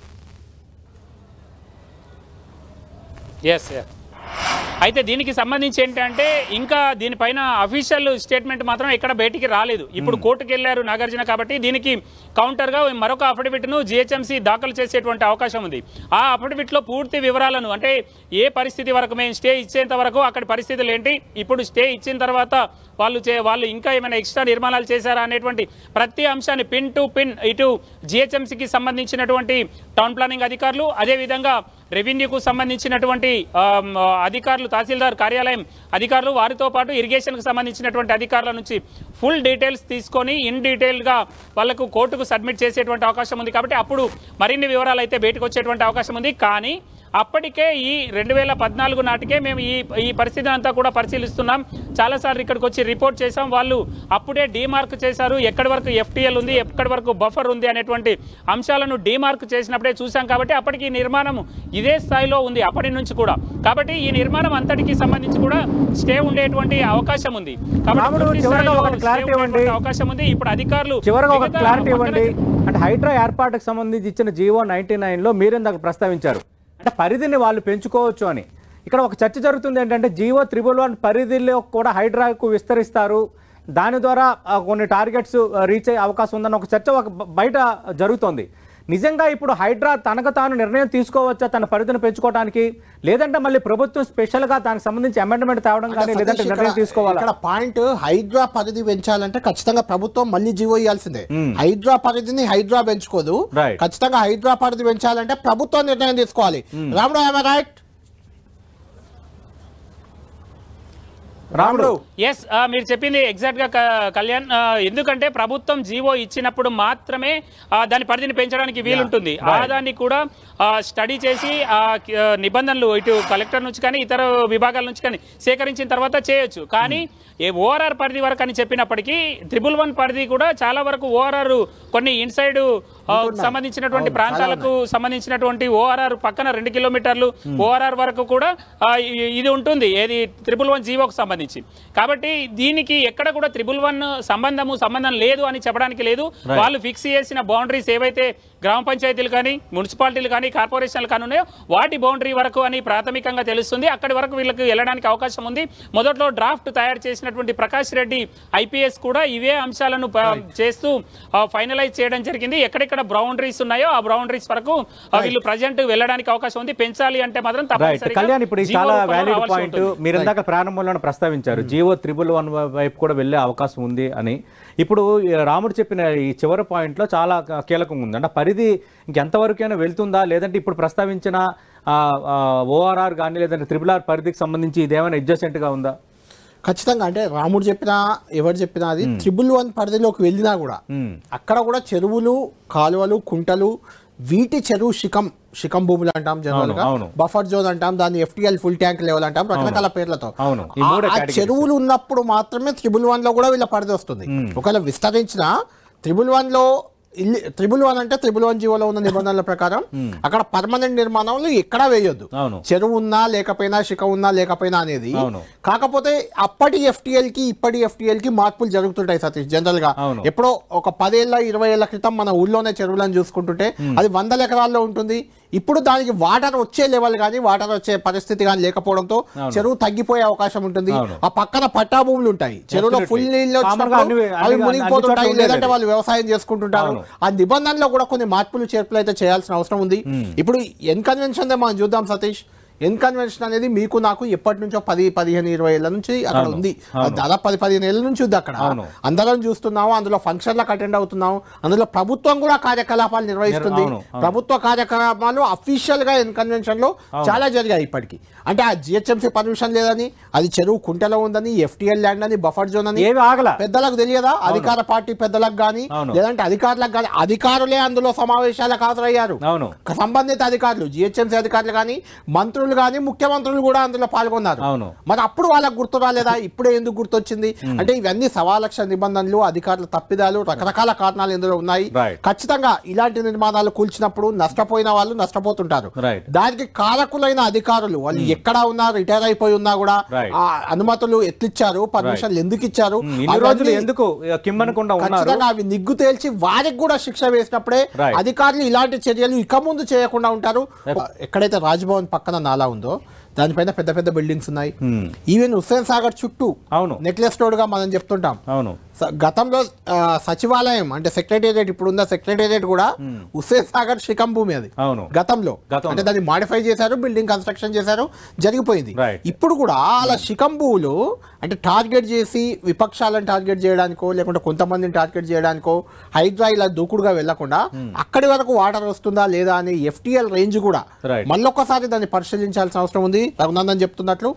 అయితే దీనికి సంబంధించి ఏంటంటే ఇంకా దీనిపైన అఫీషియల్ స్టేట్మెంట్ మాత్రం ఎక్కడ బయటికి రాలేదు. ఇప్పుడు కోర్టుకు వెళ్ళారు నాగార్జున కాబట్టి దీనికి కౌంటర్గా మరొక అఫిడవిట్ను జిహెచ్ఎంసీ దాఖలు చేసేటువంటి అవకాశం ఉంది. ఆ అఫిడవిట్లో పూర్తి వివరాలను అంటే ఏ పరిస్థితి వరకు మేము స్టే ఇచ్చేంత వరకు అక్కడి పరిస్థితులు ఏంటి, ఇప్పుడు స్టే ఇచ్చిన తర్వాత వాళ్ళు ఇంకా ఏమైనా ఎక్స్ట్రా నిర్మాణాలు చేశారా అనేటువంటి ప్రతి అంశాన్ని పిన్ టు పిన్ ఇటు జిహెచ్ఎంసీకి సంబంధించినటువంటి టౌన్ ప్లానింగ్ అధికారులు, అదేవిధంగా రెవెన్యూకు సంబంధించినటువంటి అధికారులు, తహసీల్దార్ కార్యాలయం అధికారులు, వారితో పాటు ఇరిగేషన్కు సంబంధించినటువంటి అధికారుల నుంచి ఫుల్ డీటెయిల్స్ తీసుకొని ఇన్ డీటెయిల్గా వాళ్ళకు కోర్టుకు సబ్మిట్ చేసేటువంటి అవకాశం ఉంది. కాబట్టి అప్పుడు మరిన్ని వివరాలు అయితే బయటకు వచ్చేటువంటి అవకాశం ఉంది. కానీ అప్పటికే ఈ 2014 నాటికే మేము ఈ పరిస్థితిని అంతా కూడా పరిశీలిస్తున్నాం. చాలాసార్లు ఇక్కడికి వచ్చి రిపోర్ట్ చేసాం. వాళ్ళు అప్పుడే డీమార్క్ చేశారు, ఎక్కడి వరకు ఎఫ్టీఎల్ ఉంది, ఎక్కడి వరకు బఫర్ ఉంది అనేటువంటి అంశాలను డీమార్క్ చేసినప్పుడే చూసాం. కాబట్టి అప్పటికి నిర్మాణం ఇదే స్థాయిలో ఉంది అప్పటి నుంచి కూడా. కాబట్టి ఈ నిర్మాణం అంతటికి సంబంధించి కూడా స్టే ఉండేటువంటి అవకాశం ఉంది. అవకాశం ఉంది. ఇప్పుడు అధికారులు చివరగా ఒక క్లారిటీ ఇవ్వండి. అంటే హైడ్రా ఏర్పాటుకు సంబంధించి ఇచ్చిన జీవో 99లో మీరేందాక ప్రస్తావించారు అంటే పరిధిని వాళ్ళు పెంచుకోవచ్చు అని. ఇక్కడ ఒక చర్చ జరుగుతుంది ఏంటంటే జీవో 111 పరిధిలో కూడా హైడ్రాకు విస్తరిస్తారు, దాని ద్వారా కొన్ని టార్గెట్స్ రీచ్ అయ్యే అవకాశం ఉందని ఒక చర్చ బయట జరుగుతోంది. నిజంగా ఇప్పుడు హైడ్రా తనకు తాను నిర్ణయం తీసుకోవచ్చా తన పరిధిని పెంచుకోవడానికి, లేదంటే మళ్ళీ ప్రభుత్వం స్పెషల్గా దానికి సంబంధించి అమెండ్మెంట్ తేవడం కానీ లేదంటే నిర్ణయం తీసుకోవాలి? ఇక్కడ పాయింట్ హైడ్రా పరిధి పెంచాలంటే ఖచ్చితంగా ప్రభుత్వం మళ్ళీ జీవో ఇవ్వాల్సిందే. హైడ్రా పరిధిని హైడ్రా పెంచుకోదు, ఖచ్చితంగా హైడ్రా పరిధి పెంచాలంటే ప్రభుత్వం నిర్ణయం తీసుకోవాలి. రాముడు రైట్? రాముడు ఎస్, మీరు చెప్పింది ఎగ్జాక్ట్ గా కళ్యాణ్. ఎందుకంటే ప్రభుత్వం జీవో ఇచ్చినప్పుడు మాత్రమే దాని పరిధిని పెంచడానికి వీలుంటుంది. దాన్ని కూడా స్టడీ చేసి నిబంధనలు ఇటు కలెక్టర్ నుంచి కానీ ఇతర విభాగాల నుంచి కానీ సేకరించిన తర్వాత చేయొచ్చు. కానీ ఓఆర్ఆర్ పరిధి వరకు అని చెప్పినప్పటికీ 111 పరిధి కూడా చాలా వరకు ఓఆర్ఆర్ కొన్ని ఇన్సైడ్ సంబంధించినటువంటి ప్రాంతాలకు సంబంధించినటువంటి ఓఆర్ఆర్ పక్కన 2 కిలోమీటర్లు ఓఆర్ఆర్ వరకు కూడా ఇది ఉంటుంది, ఏది 111 జీవోకు సంబంధించి. కాబట్టి దీనికి ఎక్కడ కూడా 111 సంబంధం లేదు అని చెప్పడానికి లేదు. వాళ్ళు ఫిక్స్ చేసిన బౌండరీస్ ఏవైతే గ్రామ పంచాయతీలు కానీ మున్సిపాలిటీలు కానీ కార్పొరేషన్లు కానీ ఉన్నాయో వాటి బౌండరీ వరకు అని ప్రాథమికంగా తెలుస్తుంది. అక్కడి వరకు వీళ్ళకి వెళ్ళడానికి అవకాశం ఉంది. మొదట్లో డ్రాఫ్ట్ తయారు చేసినటువంటి ప్రకాష్ రెడ్డి ఐపీఎస్ కూడా ఇవే అంశాలను చేస్తూ ఫైనలైజ్ చేయడం జరిగింది. ఎక్కడెక్కడ బౌండరీస్ ఉన్నాయో ఆ బౌండరీస్ వరకు వీళ్ళు ప్రజెంట్ వెళ్ళడానికి అవకాశం ఉంది. పెంచాలి అంటే మాత్రం తప్పనిసరిగా కళ్యాణ్ ఇప్పుడు చాలా వ్యాలిడ్ పాయింట్ మీరు ఇందాక ప్రారంభంలో ప్రస్తావించారు. ప్రస్తావించారు జీవో 311 వైపు కూడా వెళ్ళే అవకాశం ఉంది అని. ఇప్పుడు రాముడు చెప్పిన ఈ చివరి పాయింట్లో చాలా కీలకంగా ఉంది. అంటే పరిధి ఇంకెంతవరకైనా వెళ్తుందా, లేదంటే ఇప్పుడు ప్రస్తావించిన ఓఆర్ఆర్ కానీ లేదంటే RRR పరిధికి సంబంధించి ఇదేమైనా అడ్జసెంట్గా ఉందా? ఖచ్చితంగా. అంటే రాముడు చెప్పినా ఎవరు చెప్పినా అది 311 పరిధిలోకి వెళ్ళినా కూడా అక్కడ కూడా చెరువులు, కాలువలు, కుంటలు, వీటి చెరువు శిఖం భూములు అంటాం జనరల్ గా, బఫర్ జోన్ అంటాం, దాన్ని FTL ఫుల్ ట్యాంక్ లెవెల్ అంటాం, రకరకాల పేర్లతో. ఆ చెరువులు ఉన్నప్పుడు మాత్రమే 311 లో కూడా వీళ్ళ పరిధి వస్తుంది. ఒకవేళ విస్తరించిన 311 లో 311 అంటే 311 జీవోలో ఉన్న నిబంధనల ప్రకారం అక్కడ పర్మనెంట్ నిర్మాణాలు ఎక్కడా వేయొద్దు, చెరువు ఉన్నా లేకపోయినా, శిఖం ఉన్నా లేకపోయినా అనేది. కాకపోతే అప్పటి FTL కి ఇప్పటి FTL కి మార్పులు జరుగుతుంటాయి సతీష్. జనరల్ గా ఎప్పుడో ఒక 10 ఏళ్ళ 20 ఏళ్ల క్రితం మన ఊళ్ళోనే చెరువులను చూసుకుంటుంటే అది 100 ఎకరాల్లో ఉంటుంది. ఇప్పుడు దానికి వాటర్ వచ్చే లెవెల్ కానీ వాటర్ వచ్చే పరిస్థితి కానీ లేకపోవడంతో చెరువు తగ్గిపోయే అవకాశం ఉంటుంది. ఆ పక్కన పట్టా భూములు ఉంటాయి, చెరువులో ఫుల్ నీళ్ళు అవి మునిగిపోతుంటాయి, లేదంటే వాళ్ళు వ్యవసాయం చేసుకుంటుంటారు. ఆ నిబంధనలో కూడా కొన్ని మార్పులు చేర్పులు అయితే చేయాల్సిన అవసరం ఉంది. ఇప్పుడు ఎన్కన్వెన్షన్ మనం చూద్దాం సతీష్. ఎన్కన్వెన్షన్ అనేది మీకు నాకు ఎప్పటి నుంచో 10, 15, 20 ఏళ్ల నుంచి అక్కడ ఉంది. దాదాపు 10, 15 ఏళ్ల నుంచి ఉంది అక్కడ. అందరం చూస్తున్నాము, అందులో ఫంక్షన్లకు అటెండ్ అవుతున్నాము, అందులో ప్రభుత్వం కూడా కార్యకలాపాలు నిర్వహిస్తుంది. ప్రభుత్వ కార్యకలాపాలు అఫీషియల్ గా ఎన్కన్వెన్షన్ లో చాలా జరిగాయి ఇప్పటికీ. అంటే ఆ GHMC పర్మిషన్ లేదని, అది చెరువు కుంటలో ఉందని, FTL ల్యాండ్ అని, బఫర్ జోన్ అని పెద్దలకు తెలియదా? అధికార పార్టీ పెద్దలకు గానీ లేదంటే అధికారులకు గానీ, అధికారులే అందులో సమావేశాలకు హాజరయ్యారు. సంబంధిత అధికారులు, GHMC అధికారులు గానీ, మంత్రులు గానీ, ముఖ్యమంత్రులు కూడా అందులో పాల్గొన్నారు. మరి అప్పుడు వాళ్ళకు గుర్తు రాలేదా? ఇప్పుడే ఎందుకు గుర్తొచ్చింది? అంటే ఇవన్నీ సవాలక్ష నిబంధనలు, అధికారుల తప్పిదాలు, రకరకాల కారణాలు ఇందులో ఉన్నాయి. ఖచ్చితంగా ఇలాంటి నిర్మాణాలు కూల్చినప్పుడు నష్టపోయిన వాళ్ళు నష్టపోతుంటారు. దానికి కారకులైన అధికారులు వాళ్ళు ఎక్కడ ఉన్నా, రిటైర్ అయిపోయి ఉన్నా కూడా అనుమతులు ఎట్లిచ్చారు, పర్మిషన్లు ఎందుకు ఇచ్చారు, ఖచ్చితంగా అవి నిగ్గు తేల్చి వారికి కూడా శిక్ష వేసినప్పుడే అధికారులు ఇలాంటి చర్యలు ఇక ముందు చేయకుండా ఉంటారు. ఎక్కడైతే రాజ్భవన్ పక్కన నాలా ఉందో దానిపైన పెద్ద పెద్ద బిల్డింగ్స్ ఉన్నాయి. ఈవెన్ హుస్సేన్ సాగర్ చుట్టూ నెక్లెస్ రోడ్ గా మనం చెప్తుంటాం. గతంలో సచివాలయం అంటే సెక్రటేరియట్, ఇప్పుడు ఉన్న సెక్రటేరియట్ కూడా హుస్సేన్ సాగర్ శిఖం భూమి అది గతంలో. అంటే దాన్ని మాడిఫై చేశారు, బిల్డింగ్ కన్స్ట్రక్షన్ చేశారు, జరిగిపోయింది. ఇప్పుడు కూడా అలా శిఖం భూములు అంటే టార్గెట్ చేసి విపక్షాలను టార్గెట్ చేయడానికో లేకుంటే కొంతమందిని టార్గెట్ చేయడానికో హైడ్రా ఇలా దూకుడుగా వెళ్లకుండా అక్కడి వరకు వాటర్ వస్తుందా లేదా అని FTL రేంజ్ కూడా మళ్ళొక్కసారి దాన్ని పరిశీలించాల్సిన అవసరం ఉంది. రఘునందన్ చెప్తున్నట్లు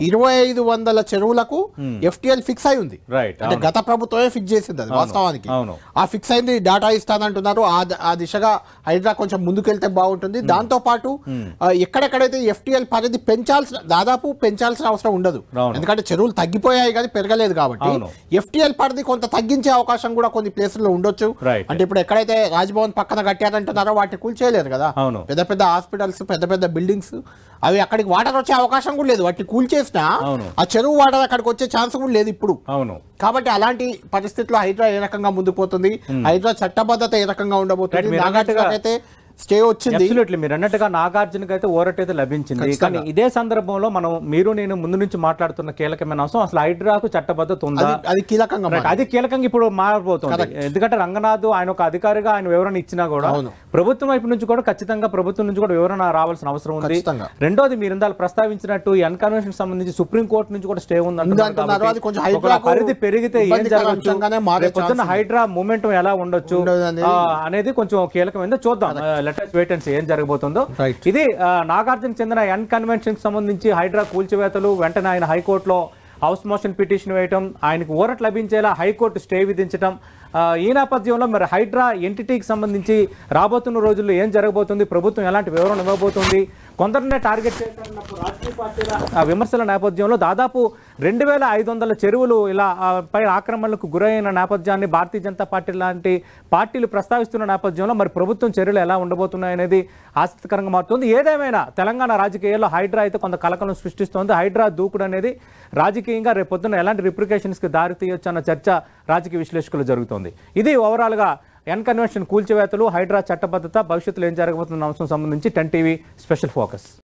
2500 చెరువులకు FTL ఫిక్స్ అయి ఉంది. అంటే గత ప్రభుత్వమే ఫిక్స్ చేసింది అది వాస్తవానికి. ఆ ఫిక్స్ అయింది, డేటా ఇస్తానంటున్నారు. ఆ దిశగా హైడ్రా కొంచెం ముందుకెళ్తే బాగుంటుంది. దాంతో పాటు ఎక్కడెక్కడైతే FTL పరిధి దాదాపు పెంచాల్సిన అవసరం ఉండదు, ఎందుకంటే చెరువులు తగ్గిపోయాయి కానీ పెరగలేదు కాబట్టి. FTL పరిధి కొంత తగ్గించే అవకాశం కూడా కొన్ని ప్లేసుల్లో ఉండొచ్చు. అంటే ఇప్పుడు ఎక్కడైతే రాజ్భవన్ పక్కన కట్టారంటున్నారో వాటిని కూల్చేయలేదు కదా. పెద్ద పెద్ద హాస్పిటల్స్, పెద్ద పెద్ద బిల్డింగ్స్, అవి అక్కడికి వాటర్ వచ్చే అవకాశం కూడా లేదు. వాటిని కూల్చేసినా ఆ చెరువు వాటర్ అక్కడికి వచ్చే ఛాన్స్ కూడా లేదు ఇప్పుడు. కాబట్టి అలాంటి పరిస్థితుల్లో హైడ్రా ఏ రకంగా ముందుకు పోతుంది, హైడ్రా చట్టబద్ధత ఏ రకంగా ఉండబోతుంది, నాగార్జున అయితే స్టే వచ్చింది. మీరు అన్నట్టుగా నాగార్జునకి అయితే ఓరటైతే లభించింది. కానీ ఇదే సందర్భంలో మీరు నేను ముందు నుంచి మాట్లాడుతున్న కీలకమైన అంశం అసలు హైడ్రాకు చట్టబద్ధత ఉందా, అది కీలకంగా ఇప్పుడు మారబోతుంది. ఎందుకంటే రంగనాథ్ ఆయన ఒక అధికారిగా ఆయన వివరణ ఇచ్చినా కూడా ప్రభుత్వం వైపు నుంచి కూడా ఖచ్చితంగా ప్రభుత్వం నుంచి కూడా వివరణ రావాల్సిన అవసరం ఉంది. రెండోది మీరు ఇందాక ప్రస్తావించినట్టు ఈ అన్కన్వెన్షన్ సంబంధించి సుప్రీంకోర్టు నుంచి కూడా స్టే ఉంది. పరిధి పెరిగితే ఏం జరగచ్చు, హైడ్రా మూమెంటం ఎలా ఉండొచ్చు అనేది కొంచెం కీలకమైంది. చూద్దాం, లెటెస్ట్ వెయిట్ అండ్ సీ ఏం జరగబోతుందో. ఇది నాగార్జునకు చెందిన ఎన్కన్వెన్షన్ సంబంధించి హైడ్రా కూల్చివేతలు వెంటనే ఆయన హైకోర్టులో హౌస్ మోషన్ పిటిషన్ వేయటం, ఆయనకు ఊరట లభించేలా హైకోర్టు స్టే విధించడం. ఈ నేపథ్యంలో మరి హైడ్రా ఎంటిటీకి సంబంధించి రాబోతున్న రోజుల్లో ఏం జరగబోతుంది, ప్రభుత్వం ఎలాంటి వివరణ ఇవ్వబోతుంది, కొందరినే టార్గెట్ చేస్తున్నప్పుడు రాజకీయ పార్టీల విమర్శల నేపథ్యంలో దాదాపు 2500 చెరువులు ఇలా పై ఆక్రమణలకు గురైన నేపథ్యాన్ని భారతీయ జనతా పార్టీ లాంటి పార్టీలు ప్రస్తావిస్తున్న నేపథ్యంలో మరి ప్రభుత్వం చర్యలు ఎలా ఉండబోతున్నాయనేది ఆసక్తికరంగా మారుతుంది. ఏదేమైనా తెలంగాణ రాజకీయాల్లో హైడ్రా అయితే కొంత కలకలం సృష్టిస్తోంది. హైడ్రా దూకుడు అనేది రాజకీయంగా రేపు పొద్దున్న ఎలాంటి రిప్రికేషన్స్కి దారి తీయొచ్చు అన్న చర్చ రాజకీయ విశ్లేషకులు జరుగుతోంది. ఇది ఓవరాల్గా ఎన్కన్వెన్షన్ కూల్చివేతలు, హైడ్రా చట్టబద్ధత, భవిష్యత్తులో ఏం జరగబోతున్న అంశం సంబంధించి 10 TV స్పెషల్ ఫోకస్.